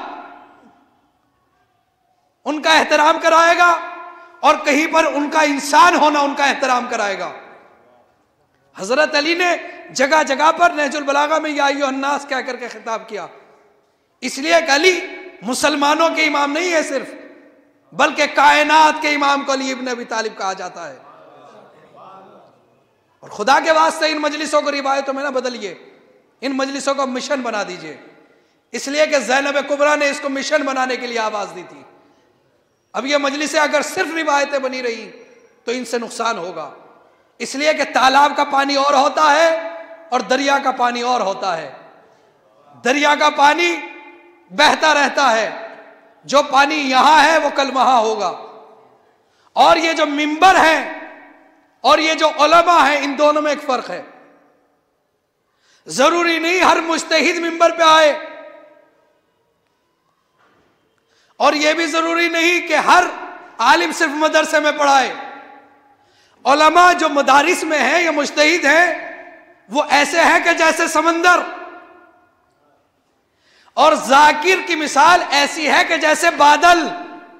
उनका एहतराम कराएगा और कहीं पर उनका इंसान होना उनका एहतराम कराएगा। हजरत अली ने जगह जगह पर नहजुल बलागा में या अय्युहन्नास कह करके खिताब किया। इसलिए कि अली मुसलमानों के इमाम नहीं है सिर्फ, बल्कि कायनात के इमाम को अली इब्न अबी तालिब कहा जाता है। और खुदा के वास्ते इन मजलिसों को रिवायतों में ना बदलिए, इन मजलिसों को मिशन बना दीजिए। इसलिए कि ज़ैनब कुबरा ने इसको मिशन बनाने के लिए आवाज दी थी। अब ये मजलिसें अगर सिर्फ रिवायतें बनी रही तो इनसे नुकसान होगा। इसलिए कि तालाब का पानी और होता है और दरिया का पानी और होता है। दरिया का पानी बहता रहता है, जो पानी यहां है वो कल वहां होगा। और ये जो मिंबर है और ये जो उलमा है, इन दोनों में एक फर्क है। जरूरी नहीं हर मुज्तहिद मिंबर पे आए, और यह भी जरूरी नहीं कि हर आलिम सिर्फ मदरसे में पढ़ाए। उलमा जो मदारिस में है या मुज्तहिद है, वो ऐसे हैं कि जैसे समंदर, और जाकिर की मिसाल ऐसी है कि जैसे बादल।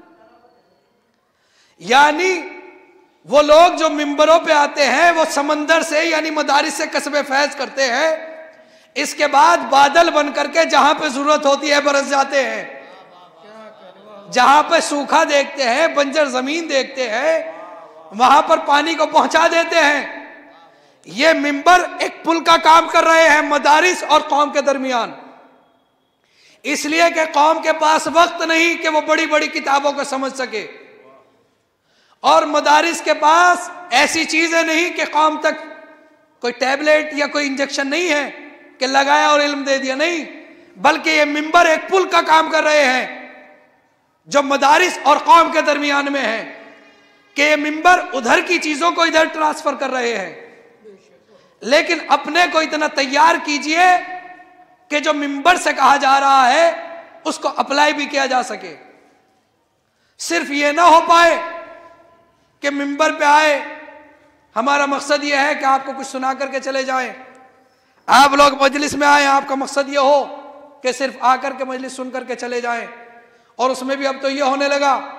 यानी वो लोग जो मिंबरों पे आते हैं वो समंदर से यानी मदारिस से कसबे फैज करते हैं, इसके बाद बादल बन करके जहां पे जरूरत होती है बरस जाते हैं। जहां पे सूखा देखते हैं, बंजर जमीन देखते हैं, वहां पर पानी को पहुंचा देते हैं। ये मिंबर एक पुल का काम कर रहे हैं मदारिस और कौम के दरमियान। इसलिए कि कौम के पास वक्त नहीं कि वो बड़ी बड़ी किताबों को समझ सके, और मदारिस के पास ऐसी चीजें नहीं कि कौम तक कोई टैबलेट या कोई इंजेक्शन नहीं है कि लगाया और इल्म दे दिया, नहीं, बल्कि ये मिंबर एक पुल का काम कर रहे हैं जो मदारिस और कौम के दरमियान में है, कि ये मिंबर उधर की चीजों को इधर ट्रांसफर कर रहे हैं। लेकिन अपने को इतना तैयार कीजिए कि जो मिंबर से कहा जा रहा है उसको अप्लाई भी किया जा सके। सिर्फ ये ना हो पाए कि मिंबर पे आए, हमारा मकसद ये है कि आपको कुछ सुना करके चले जाएं। आप लोग मजलिस में आए, आपका मकसद ये हो कि सिर्फ आकर के मजलिस सुन करके चले जाएं, और उसमें भी अब तो ये होने लगा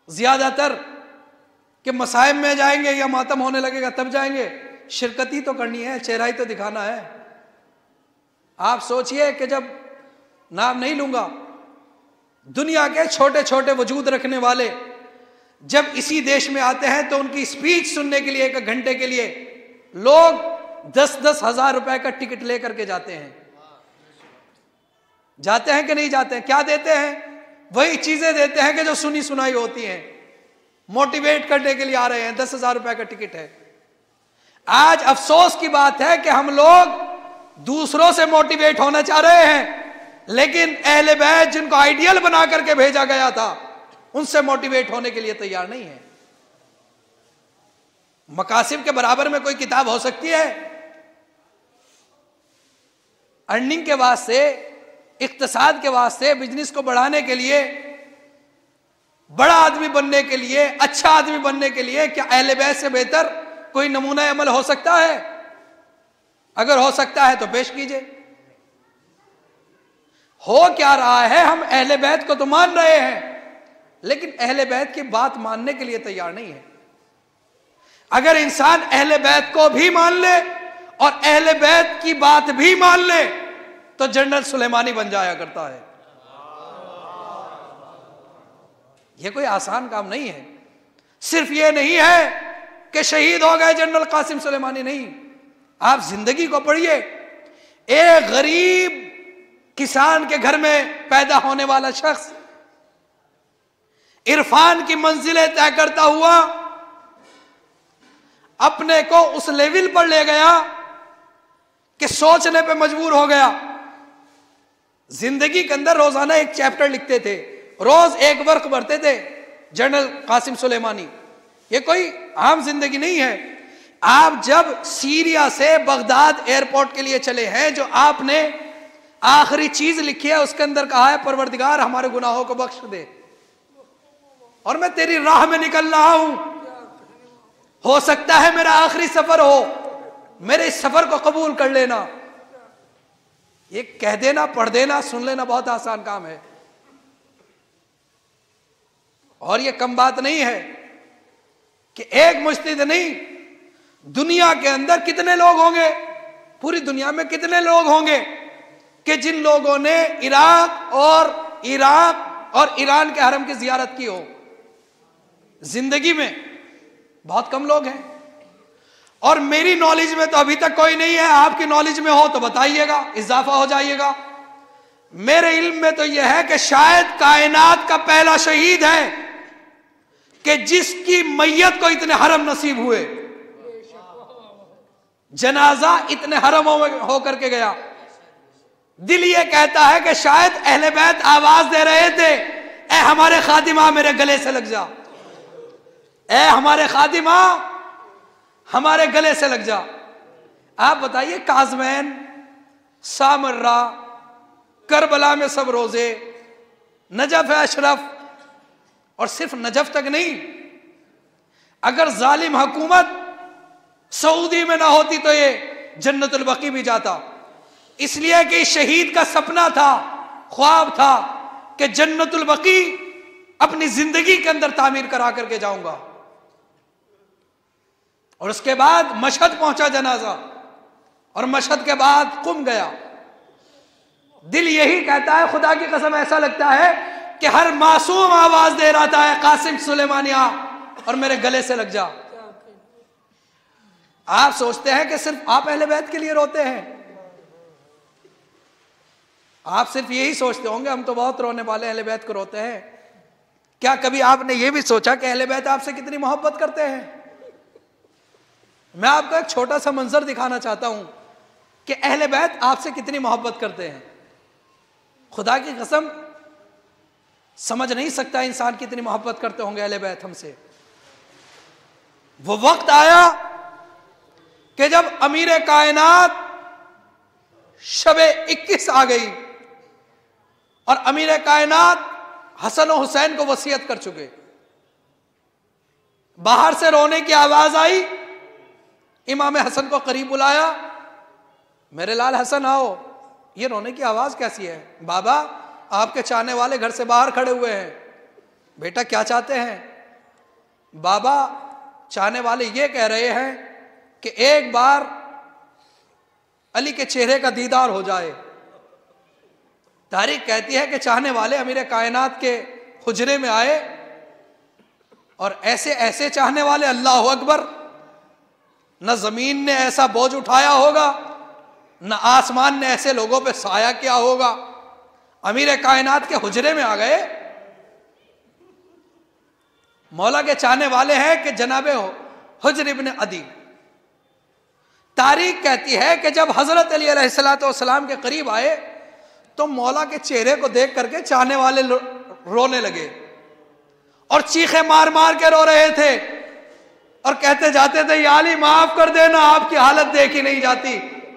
ज्यादातर कि मसाइब में जाएंगे या मातम होने लगेगा तब जाएंगे, शिरकती तो करनी है, चेहरा ही तो दिखाना है। आप सोचिए कि जब, नाम नहीं लूंगा, दुनिया के छोटे छोटे वजूद रखने वाले जब इसी देश में आते हैं तो उनकी स्पीच सुनने के लिए एक घंटे के लिए लोग दस दस हजार रुपए का टिकट लेकर के जाते हैं। जाते हैं कि नहीं जाते हैं? क्या देते हैं? वही चीजें देते हैं कि जो सुनी सुनाई होती हैं। मोटिवेट करने के लिए आ रहे हैं, दस हजार रुपए का टिकट है। आज अफसोस की बात है कि हम लोग दूसरों से मोटिवेट होना चाह रहे हैं, लेकिन अहले बैत जिनको आइडियल बना करके भेजा गया था उनसे मोटिवेट होने के लिए तैयार नहीं है। मकासिब के बराबर में कोई किताब हो सकती है? अर्निंग के वास्ते, इक्तिसाद के वास्ते, बिजनेस को बढ़ाने के लिए, बड़ा आदमी बनने के लिए, अच्छा आदमी बनने के लिए क्या अहले बैत से बेहतर कोई नमूना अमल हो सकता है? अगर हो सकता है तो पेश कीजिए। हो क्या रहा है? हम अहले बैत को तो मान रहे हैं लेकिन अहले बैत की बात मानने के लिए तैयार नहीं है। अगर इंसान अहले बैत को भी मान ले और अहले बैत की बात भी मान ले तो जनरल सुलेमानी बन जाया करता है। यह कोई आसान काम नहीं है। सिर्फ यह नहीं है कि शहीद हो गए जनरल कासिम सुलेमानी, नहीं। आप जिंदगी को पढ़िए। एक गरीब किसान के घर में पैदा होने वाला शख्स इरफान की मंजिलें तय करता हुआ अपने को उस लेवल पर ले गया कि सोचने पे मजबूर हो गया। जिंदगी के अंदर रोजाना एक चैप्टर लिखते थे, रोज एक वर्क भरते थे जनरल कासिम सुलेमानी। ये कोई आम जिंदगी नहीं है। आप जब सीरिया से बगदाद एयरपोर्ट के लिए चले हैं, जो आपने आखिरी चीज लिखी है उसके अंदर कहा है परवरदिगार हमारे गुनाहों को बख्श दे और मैं तेरी राह में निकल रहा हूं, हो सकता है मेरा आखिरी सफर हो, मेरे इस सफर को कबूल कर लेना। ये कह देना, पढ़ देना, सुन लेना बहुत आसान काम है। और ये कम बात नहीं है कि एक मुज्तहिद नहीं, दुनिया के अंदर कितने लोग होंगे, पूरी दुनिया में कितने लोग होंगे कि जिन लोगों ने इराक और इराक और ईरान के हरम की जियारत की हो। जिंदगी में बहुत कम लोग हैं और मेरी नॉलेज में तो अभी तक कोई नहीं है। आपकी नॉलेज में हो तो बताइएगा, इजाफा हो जाइएगा। मेरे इल्म में तो यह है कि शायद कायनात का पहला शहीद है कि जिसकी मैयत को इतने हरम नसीब हुए, जनाजा इतने हरमों में होकर के गया। दिल ये कहता है कि शायद अहले बैत आवाज दे रहे थे, ए हमारे खादिमा मेरे गले से लग जा, ए हमारे खादिमा हमारे गले से लग जा। आप बताइए, काज़मैन, सामर्रा, करबला में सब रोजे, नजफ अशरफ, और सिर्फ नजफ तक नहीं, अगर जालिम हुकूमत सऊदी में ना होती तो ये जन्नतुल बकी भी जाता। इसलिए कि शहीद का सपना था, ख्वाब था कि जन्नतुल बकी अपनी जिंदगी के अंदर तामीर करा करके जाऊंगा। और उसके बाद मशहद पहुंचा जनाजा और मशहद के बाद कुम गया। दिल यही कहता है, खुदा की कसम ऐसा लगता है कि हर मासूम आवाज दे रहा था, कासिम सुलेमानिया और मेरे गले से लग जा। आप सोचते हैं कि सिर्फ आप अहले बैत के लिए रोते हैं? आप सिर्फ यही सोचते होंगे हम तो बहुत रोने वाले अहले बैत को रोते हैं। क्या कभी आपने यह भी सोचा कि अहले बैत आपसे कितनी मोहब्बत करते हैं? मैं आपको एक छोटा सा मंजर दिखाना चाहता हूं कि अहले बैत आपसे कितनी मोहब्बत करते हैं। खुदा की कसम समझ नहीं सकता इंसान कितनी मोहब्बत करते होंगे अहले बैत हमसे। वो वक्त आया कि जब अमीर कायनात शबे इक्कीस आ गई और अमीर कायनात हसन और हुसैन को वसीयत कर चुके। बाहर से रोने की आवाज आई, इमाम हसन को करीब बुलाया, मेरे लाल हसन आओ। ये रोने की आवाज कैसी है? बाबा आपके चाहने वाले घर से बाहर खड़े हुए हैं। बेटा क्या चाहते हैं? बाबा चाहने वाले ये कह रहे हैं कि एक बार अली के चेहरे का दीदार हो जाए। तारीख कहती है कि चाहने वाले अमीर कायनात के हुजरे में आए और ऐसे ऐसे चाहने वाले, अल्लाह अकबर, न जमीन ने ऐसा बोझ उठाया होगा, न आसमान ने ऐसे लोगों पे साया किया होगा। अमीर कायनात के हुजरे में आ गए। मौला के चाहने वाले हैं कि जनाबे हुज्र इब्न अदी। तारीख कहती है कि जब हजरत अली अलैहिस्सलाम के करीब आए तो मौला के चेहरे को देख करके चाहने वाले रोने लगे और चीखे मार मार के रो रहे थे और कहते जाते थे, या अली माफ कर देना, आपकी हालत देखी नहीं जाती।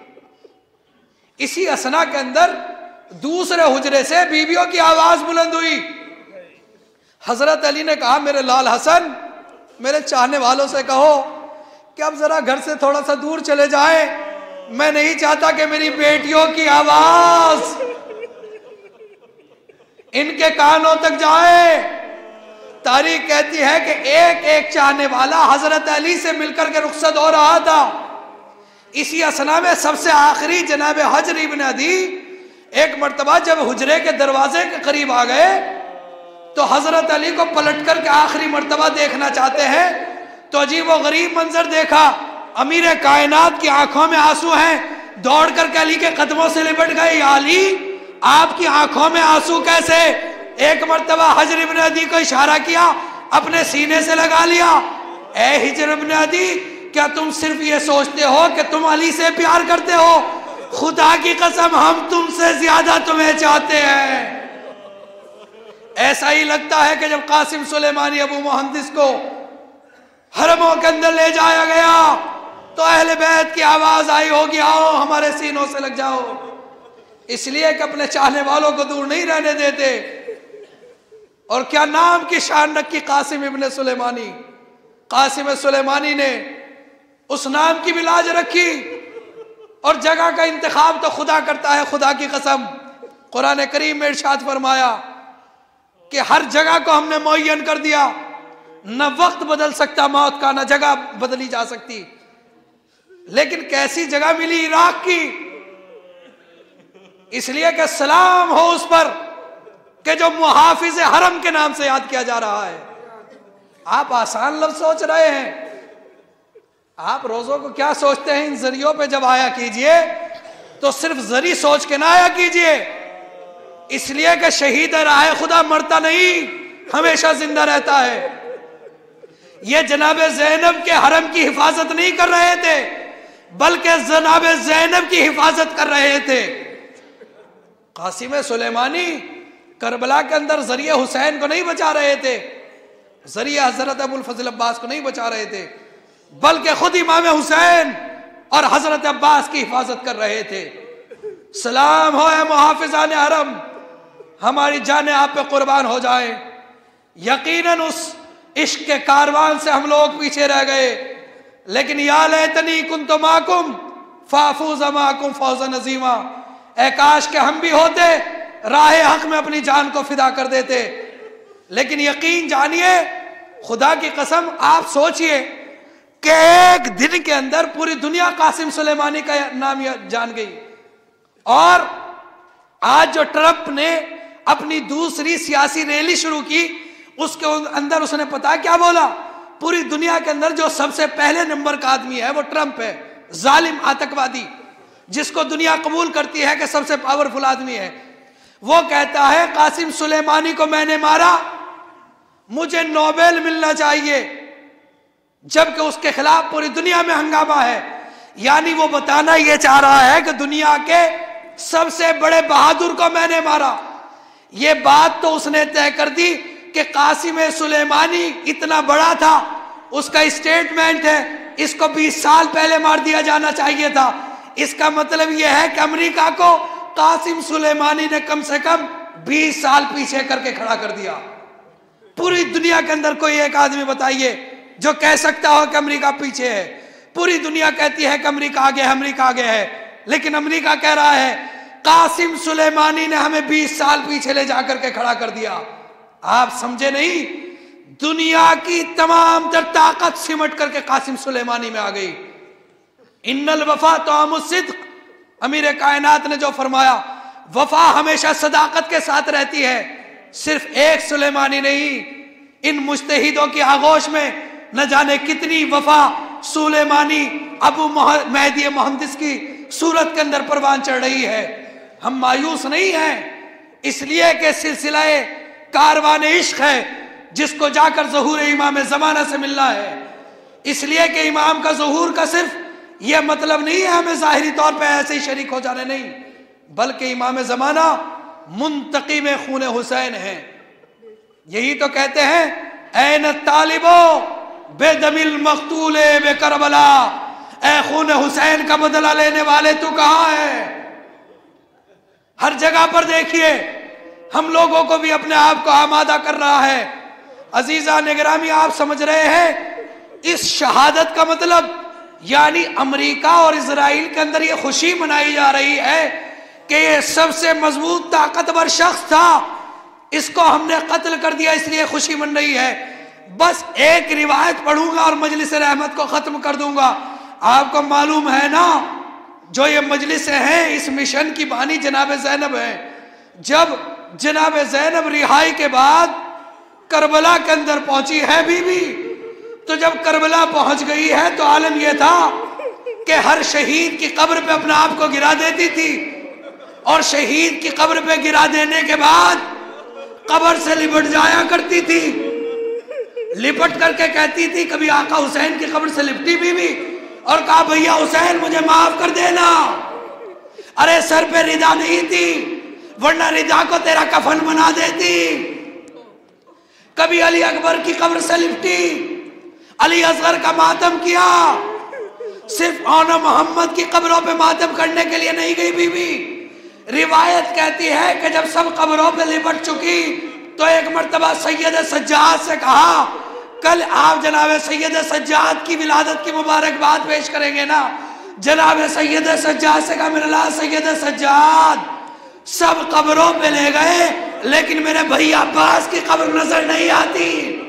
इसी असना के अंदर दूसरे हुजरे से बीवियों की आवाज बुलंद हुई। हजरत अली ने कहा, मेरे लाल हसन, मेरे चाहने वालों से कहो कि अब जरा घर से थोड़ा सा दूर चले जाए। मैं नहीं चाहता कि मेरी बेटियों की आवाज इनके कानों तक जाए। तारीख कहती है कि एक एक चाहने वाला हजरत अली से मिलकर के रुखसत हो रहा था। इसी असना में सबसे आखिरी जनाब हुज्र इब्न अदी एक मर्तबा जब हुजरे के दरवाजे के करीब आ गए तो हजरत अली को पलट कर के आखिरी मर्तबा देखना चाहते हैं तो अजीब व गरीब मंजर देखा। अमीर कायनात की आंखों में आंसू हैं। दौड़ करके अली के कदमों से लिपट गए, या अली आपकी आंखों में आंसू कैसे? एक मर्तबा हुज्र इब्न अदी को इशारा किया, अपने सीने से लगा लिया। ए हुज्र इब्न अदी, क्या तुम सिर्फ ये सोचते हो कि तुम अली से प्यार करते हो? खुदा की कसम, हम तुमसे ज्यादा तुम्हें चाहते हैं। ऐसा ही लगता है कि जब कासिम सुलेमानी अबू मुहंदिस को हरमों के अंदर ले जाया गया तो अहले बैत की आवाज आई होगी, आओ हमारे सीनों से लग जाओ। इसलिए कि अपने चाहने वालों को दूर नहीं रहने देते। और क्या नाम की शान रखी कासिम इब्न सुलेमानी। कासिम सुलेमानी ने उस नाम की भी लाज रखी। और जगह का इंतखाब तो खुदा करता है, खुदा की कसम। कुरान करीम में इरशाद फरमाया कि हर जगह को हमने मुअय्यन कर दिया। न वक्त बदल सकता मौत का, न जगह बदली जा सकती। लेकिन कैसी जगह मिली इराक की, इसलिए कि सलाम हो उस पर कि जो मुहाफिज हरम के नाम से याद किया जा रहा है। आप आसान लफ्ज सोच रहे हैं, आप रोजों को क्या सोचते हैं? इन जरियों पे जब आया कीजिए तो सिर्फ जरी सोच के ना आया कीजिए, इसलिए कि शहीद राह खुदा मरता नहीं, हमेशा जिंदा रहता है। ये जनाब ज़ैनब के हरम की हिफाजत नहीं कर रहे थे, बल्कि जनाब ज़ैनब की हिफाजत कर रहे थे। कासिम सुलेमानी करबला के अंदर जरिए हुसैन को नहीं बचा रहे थे, जरिए हजरत अबुल फजल अब्बास को नहीं बचा रहे थे, बल्कि खुद इमाम हुसैन और हजरत अब्बास की हिफाजत कर रहे थे। सलाम हो ए मुहाफिजान हरम, हमारी जाने आप पे कुर्बान हो जाए। यकीनन उस इश्क के कारवान से हम लोग पीछे रह गए, लेकिन या लैतनी कुन्तु माकुम फाफूज़ माकुम फौज़न अज़ीमा। ए काश के हम भी होते, राह हक में अपनी जान को फिदा कर देते। लेकिन यकीन जानिए, खुदा की कसम, आप सोचिए कि एक दिन के अंदर पूरी दुनिया कासिम सुलेमानी का नाम जान गई। और आज जो ट्रंप ने अपनी दूसरी सियासी रैली शुरू की, उसके अंदर उसने पता क्या बोला? पूरी दुनिया के अंदर जो सबसे पहले नंबर का आदमी है वो ट्रंप है, जालिम आतंकवादी, जिसको दुनिया कबूल करती है कि सबसे पावरफुल आदमी है। वो कहता है कासिम सुलेमानी को मैंने मारा, मुझे नोबेल मिलना चाहिए, जबकि उसके खिलाफ पूरी दुनिया में हंगामा है। यानी वो बताना ये चाह रहा है कि दुनिया के सबसे बड़े बहादुर को मैंने मारा। ये बात तो उसने तय कर दी कि कासिम सुलेमानी इतना बड़ा था, उसका स्टेटमेंट है, इसको बीस साल पहले मार दिया जाना चाहिए था। इसका मतलब यह है कि अमेरिका को कासिम सुलेमानी ने कम से कम बीस साल पीछे करके खड़ा कर दिया। पूरी दुनिया के अंदर कोई एक आदमी बताइए जो कह सकता हो कि अमेरिका पीछे है। पूरी दुनिया कहती है कि अमेरिका आगे है, अमेरिका आगे है, लेकिन अमेरिका कह रहा है कासिम सुलेमानी ने हमें बीस साल पीछे ले जाकर के खड़ा कर दिया। आप समझे नहीं? दुनिया की तमाम तर ताकत सिमट करके कासिम सुलेमानी में आ गई। इन्नल वफा तो सिद्क, अमीर कायनात ने जो फरमाया, वफा हमेशा सदाकत के साथ रहती है। सिर्फ एक सुलेमानी नहीं, इन मुज्तहिदों की आगोश में न जाने कितनी वफा सुलेमानी अबू मेहदी मुहद्दिस की सूरत के अंदर परवान चढ़ रही है। हम मायूस नहीं हैं, इसलिए कि सिलसिलाए कारवान इश्क है जिसको जाकर ज़हूर इमाम ज़माना से मिलना है। इसलिए कि इमाम का ज़हूर का सिर्फ यह मतलब नहीं है हमें ज़ाहिरी तौर पे ऐसे ही शरीक हो जाने, नहीं, बल्कि इमाम ज़माना मुंतक़िम खून हुसैन है। यही तो कहते हैं, ऐन तालिबो बेदमिल मक़तूले बे करबला, ऐ खून हुसैन का बदला लेने वाले तू कहाँ है। हर जगह पर देखिए हम लोगों को भी अपने आप को आमादा कर रहा है। अजीजा निगरामी, आप समझ रहे हैं इस शहादत का मतलब, यानी अमेरिका और इजराइल के अंदर ये खुशी मनाई जा रही है कि ये सबसे मजबूत ताकतवर शख्स था, इसको हमने कत्ल कर दिया, इसलिए खुशी मन रही है। बस एक रिवायत पढ़ूंगा और मजलिस रहमत को खत्म कर दूंगा। आपको मालूम है ना, जो ये मजलिस है इस मिशन की बानी जनाब ज़ैनब है। जब जनाब ज़ैनब रिहाई के बाद करबला के अंदर पहुंची है बीबी, तो जब करबला पहुंच गई है तो आलम यह था कि हर शहीद की कब्र पे अपने आप को गिरा देती थी, और शहीद की कब्र पे गिरा देने के बाद कब्र से लिपट जाया करती थी। लिपट करके कहती थी, कभी आका हुसैन की कब्र से लिपटी बीबी और कहा, भैया हुसैन मुझे माफ कर देना। अरे सर पे रिदा नहीं थी, वरना रिदा को तेरा कफन बना देती। कभी अली अकबर की कब्र से लिपटी, अली असगर का मातम किया। सिर्फ औना मोहम्मद की कब्रों पे मातम करने के लिए नहीं गई बीबी। रिवायत कहती है कि जब सब कब्रों पे लिपट चुकी तो एक मर्तबा सैयद सज्जाद से कहा, कल आप जनाब सैयद सज्जाद की विलादत की मुबारकबाद पेश करेंगे ना। जनाब सैयद सज्जाद से कहा, मेरे लाल सैयद सज्जाद सब कब्रों पे ले गए, लेकिन मेरे भैया अब्बास की कब्र नजर नहीं आती।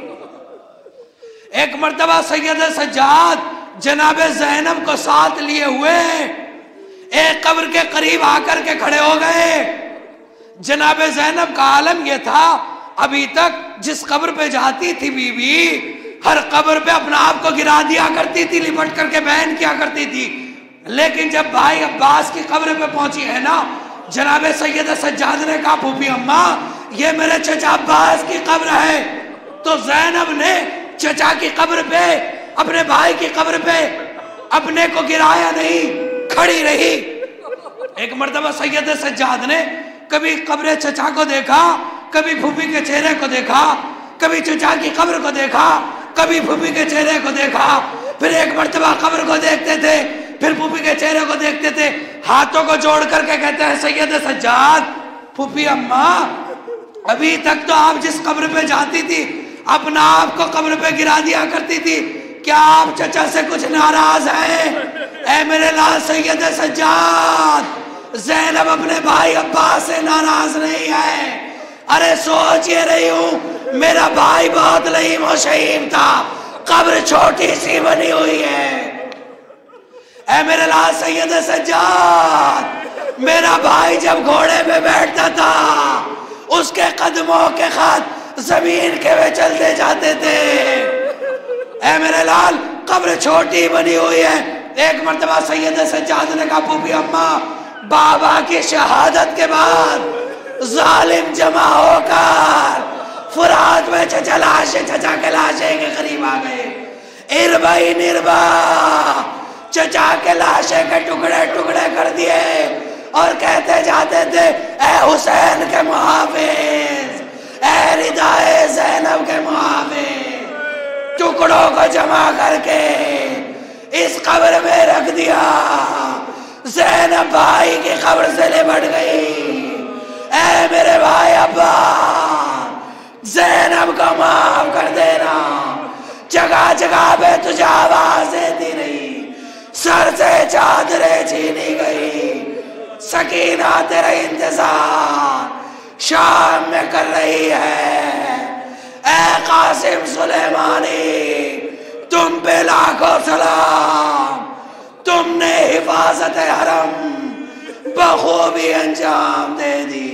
एक मर्तबा सैयद सज्जाद जनाब ज़ैनब को साथ लिए हुए एक कब्र के करीब आकर के खड़े हो गए। जनाब ज़ैनब का आलम यह था, अभी तक जिस कब्र पे जाती थी बीबी, हर कब्र पे अपना आप को गिरा दिया करती थी, लिपट करके बयान किया करती थी। लेकिन जब भाई अब्बास की कब्र पे पहुंची है ना, जनाब सैयद सज्जाद ने कहा, फूफी अम्मा ये मेरे चचा अब्बास की कब्र है। तो ज़ैनब ने चचा की कब्र पे, अपने भाई की कब्र पे अपने को गिराया नहीं, खड़ी रही। एक मर्तबा सैयद सज्जाद ने कभी कब्र चचा को देखा, कभी फूफी के चेहरे को देखा, कभी चचा की कब्र को देखा, कभी फूफी के चेहरे को देखा। फिर एक मर्तबा कब्र को देखते थे, फिर फूफी के चेहरे को देखते थे, हाथों को जोड़ करके कहते हैं, सैयद सज्जाद, फूफी अम्मा अभी तक तो आप जिस कब्र पे जाती थी अपना आप को कब्र पे गिरा दिया करती थी, क्या आप चचा से कुछ नाराज हैं? ऐ मेरे लाल सैयद सज्जाद, ज़ैनब अपने भाई अब्बास से नाराज नहीं है। अरे सोच ये रही हूं, मेरा भाई बहुत लईम और शहीम था, कब्र छोटी सी बनी हुई है। ऐ मेरे लाल सैयद सज्जाद, मेरा भाई जब घोड़े पे बैठता था उसके कदमों के खत जमीन के वे चलते जाते थे। ऐ मेरे लाल, कब्र छोटी बनी हुई है। एक मर्तबा सैयद सज्जाद ने कहा, फूफी अम्मा बाबा की शहादत के बाद जालिम जमा होकर फुरात में चचा लाशे चचा के लाशे के करीब आ गए। इरबाई निर्बा चचा के लाशे के टुकड़े टुकड़े कर दिए और कहते जाते थे, ऐ हुसैन के मुहाफिज, ऐ रिदाए ज़ैनब के मुहाफिज। टुकड़ों को जमा करके इस कब्र में रख दिया। ज़ैनब भाई की कब्र से लिपट गई। ऐ मेरे भाई अब्बा, ज़ैनब को माफ कर देना। जगह जगह पे तुझे आवाज देती रही, सर से चादरें छीनी गई। सकीना तेरा इंतजार शाम में कर रही है। ए कासिम सुलेमानी, तुम पे लाखों सलाम, तुमने हिफाजत हरम बखूबी अंजाम दे दी।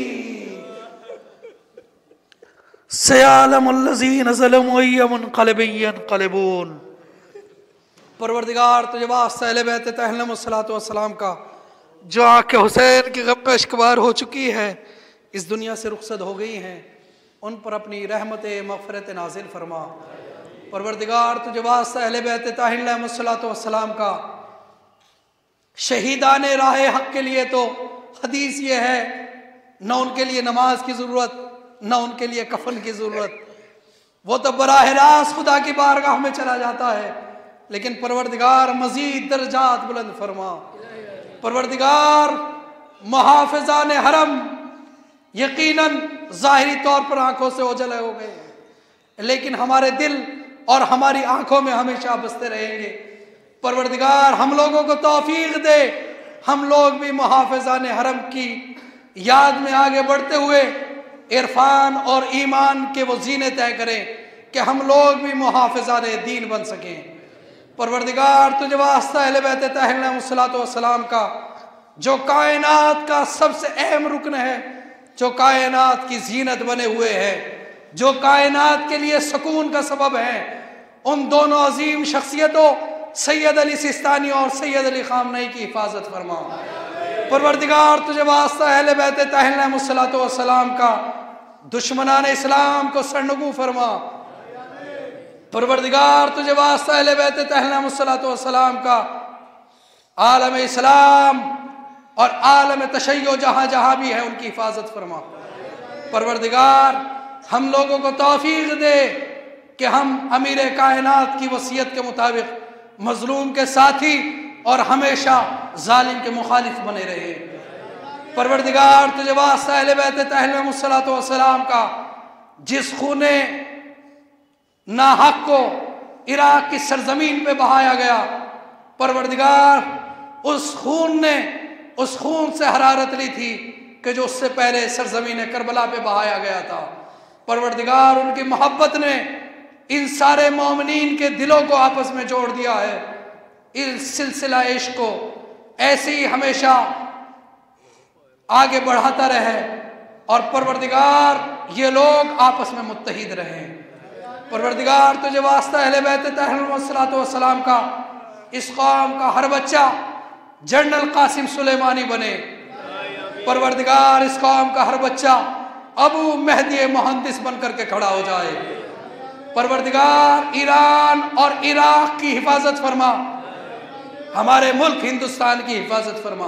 सयालमुल्लज़ीन ज़लमू अय्युमुनक़लिबिन यनक़लिबून। परवरदिगार तुझे वास्ता अहले बैत तहल्लुमुस्सलातु वस्सलाम का जो आंखें हुसैन की गम में इश्कबार हो चुकी है, इस दुनिया से रुखसत हो गई हैं, उन पर अपनी रहमत मग़फ़िरत नाज़िल फरमा। परवरदिगार तुझे वास्ता अहले बैत तहल्लुमुस्सलातु वस्सलाम का शहीदान राह हक़ के लिए तो हदीस ये है, न उनके लिए नमाज की ज़रूरत, न उनके लिए कफन की ज़रूरत, वो तो बराह रास्त खुदा की बारगाह में चला जाता है। लेकिन परवरदिगार मज़ीद दर्जात बुलंद फरमा। परवरदिगार मुहाफ़िज़ान हरम यकीनन ज़ाहिरी तौर पर आंखों से ओझल हो गए, लेकिन हमारे दिल और हमारी आंखों में हमेशा बसते रहेंगे। परवरदिगार हम लोगों को तौफीक दे, हम लोग भी मुहाफ़िज़ान हरम की याद में आगे बढ़ते हुए इरफान और ईमान के वो जीने तय करें कि हम लोग भी मुहाफ़िज़ान दीन बन सकें। परवरदिगार तुझे वास्ता अहले बैत तहल्लुमुस्सलातु वस्सलाम का जो कायनात का सबसे अहम रुकन है, जो कायनात की जीनत बने हुए है, जो कायनात के लिए सुकून का सबब है, उन दोनों अजीम शख्सियतों सैयद अली सिस्तानी और सैयद अली खामनई की हिफाजत फरमा। परवरदिगार तुझे वास्ता अहले बैत तहल्लुमुस्सलातु वस्सलाम का दुश्मनान इस्लाम को सरनगू फरमा। परवरदिगार तुझे वास्ता अहले बैत तहल्लुमुस्सलातु वस्सलाम का आलम इस्लाम और आलम तशय्यो जहाँ जहाँ भी है उनकी हिफाजत फरमा। परवरदिगार हम लोगों को तौफीक दे कि हम अमीर कायनात की वसीयत के मुताबिक मजलूम के साथी और हमेशा जालिम के मुखालिफ बने रहे। परवरदिगार तुझे वास्ता अहले बैत तहल्लुमुस्सलातु वस्सलाम का जिस खूने नाहक को इराक की सरजमीन पे बहाया गया, परवरदिगार उस खून ने उस खून से हरारत ली थी कि जो उससे पहले सरजमीन करबला पे बहाया गया था। परवरदिगार उनकी मोहब्बत ने इन सारे मोमिनीन के दिलों को आपस में जोड़ दिया है। इस सिलसिला इश्क को ऐसे ही हमेशा आगे बढ़ाता रहे और परवरदिगार ये लोग आपस में मुत्तहिद रहें। परवरदिगार तुझे वास्ता अहले बैत तहल्लुमुस्सलातु वस्सलाम का इस कौम का हर बच्चा जनरल कासिम सुलेमानी बने। परवरदिगार इस कौम का हर बच्चा अबू मेहदी मुहंदिस बन करके खड़ा हो जाए। परवरदिगार ईरान और इराक की हिफाजत फरमा, हमारे मुल्क हिंदुस्तान की हिफाजत फरमा।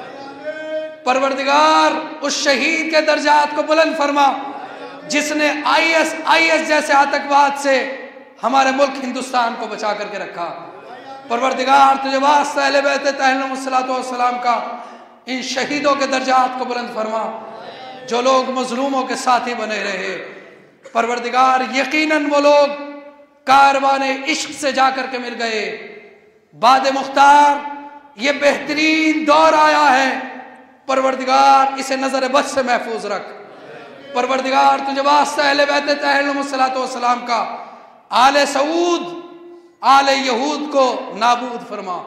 परवरदिगार उस शहीद के दर्जात को बुलंद फरमा जिसने आई एस आई एस जैसे आतंकवाद से हमारे मुल्क हिंदुस्तान को बचा करके रखा। परवरदिगार तुझे वास्ता अहले बैत तहल्लुमुस्सलातु वस्सलाम का इन शहीदों के दर्जात को बुलंद फरमा जो लोग मजलूमों के साथी बने रहे। परवरदिगार यकीनन वो लोग कारवाने इश्क से जाकर के मिल गए। बाद मुख्तार ये बेहतरीन दौर आया है, परवरदिगार इसे नजर बद से महफूज रख। परवरदिगार तुझे वास्ता अहले बैत तहल्लुमुस्सलातु वस्सलाम का आले सऊद आले यहूद को नाबूद फरमा।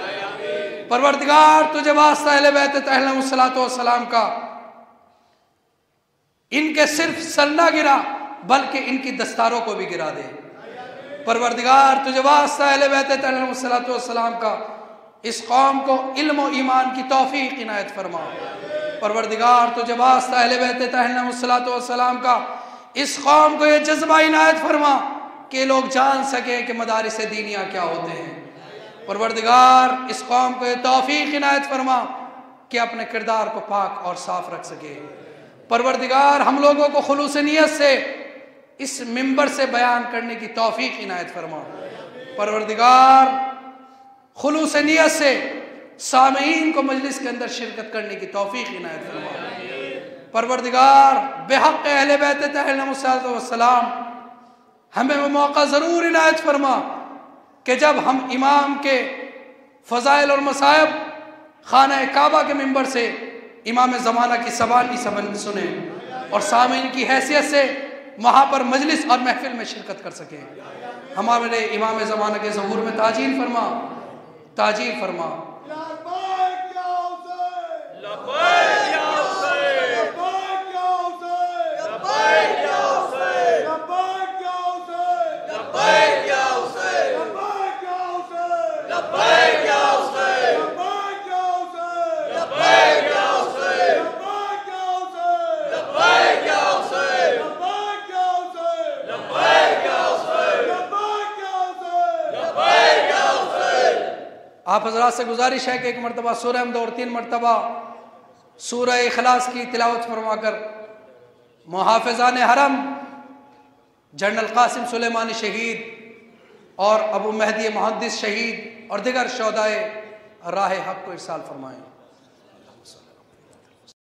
परवरदिगार तुझे वास्ता अहले बैत तहल्लुमुस्सलातु वस्सलाम का इनके सिर्फ सर ना गिरा बल्कि इनकी दस्तारों को भी गिरा दे। परवरदिगार तुझे वास्ता अहले बैत तहल्लुमुस्सलातु वस्सलाम का इस कौम को इल्म और ईमान की तौफीक इनायत फरमा। परवरदिगार तुझे वास्ता अहले बैत तहल्लुमुस्सलातु वस्सलाम का इस कौम को ये जज्बा इनायत फरमा कि लोग जान सके कि मदारिस दीनिया क्या होते हैं। परवरदिगार इस कौम को ये तौफीक इनायत फरमा कि अपने किरदार को पाक और साफ रख सके। परवरदिगार हम लोगों को खुलूस नियत से इस मिंबर से बयान करने की तौफीक इनायत फरमा। परवरदिगार खुलूस नियत से सामीन को मजलिस के अंदर शिरकत करने की तौफीक इनायत फरमा। परवरदिगार बेहक अहले बैत तहल्लुमुस्सलातु वस्सलाम हमें वो मौका ज़रूर इनायत फरमा कि जब हम इमाम के फ़ज़ाइल और मसायब खाना काबा के मिंबर से इमाम ज़माना की ज़बानी सबन सुने और सामीन की हैसियत से वहाँ पर मजलिस और महफिल में शिरकत कर सकें। हमारे इमाम ज़माना के ज़हूर में ताजील फरमा, ताजील फरमा। आप हजरात से गुजारिश है कि एक मरतबा सूरह हमद और तीन मरतबा सूरह इखलास की तिलावत फरमा कर मुहाफ़िज़ान हरम जनरल कासिम सुलेमानी शहीद और अबू मेहदी मुहद्दिस शहीद और दिगर शोहदाए राह हक़ को इरसाल फरमाएँ।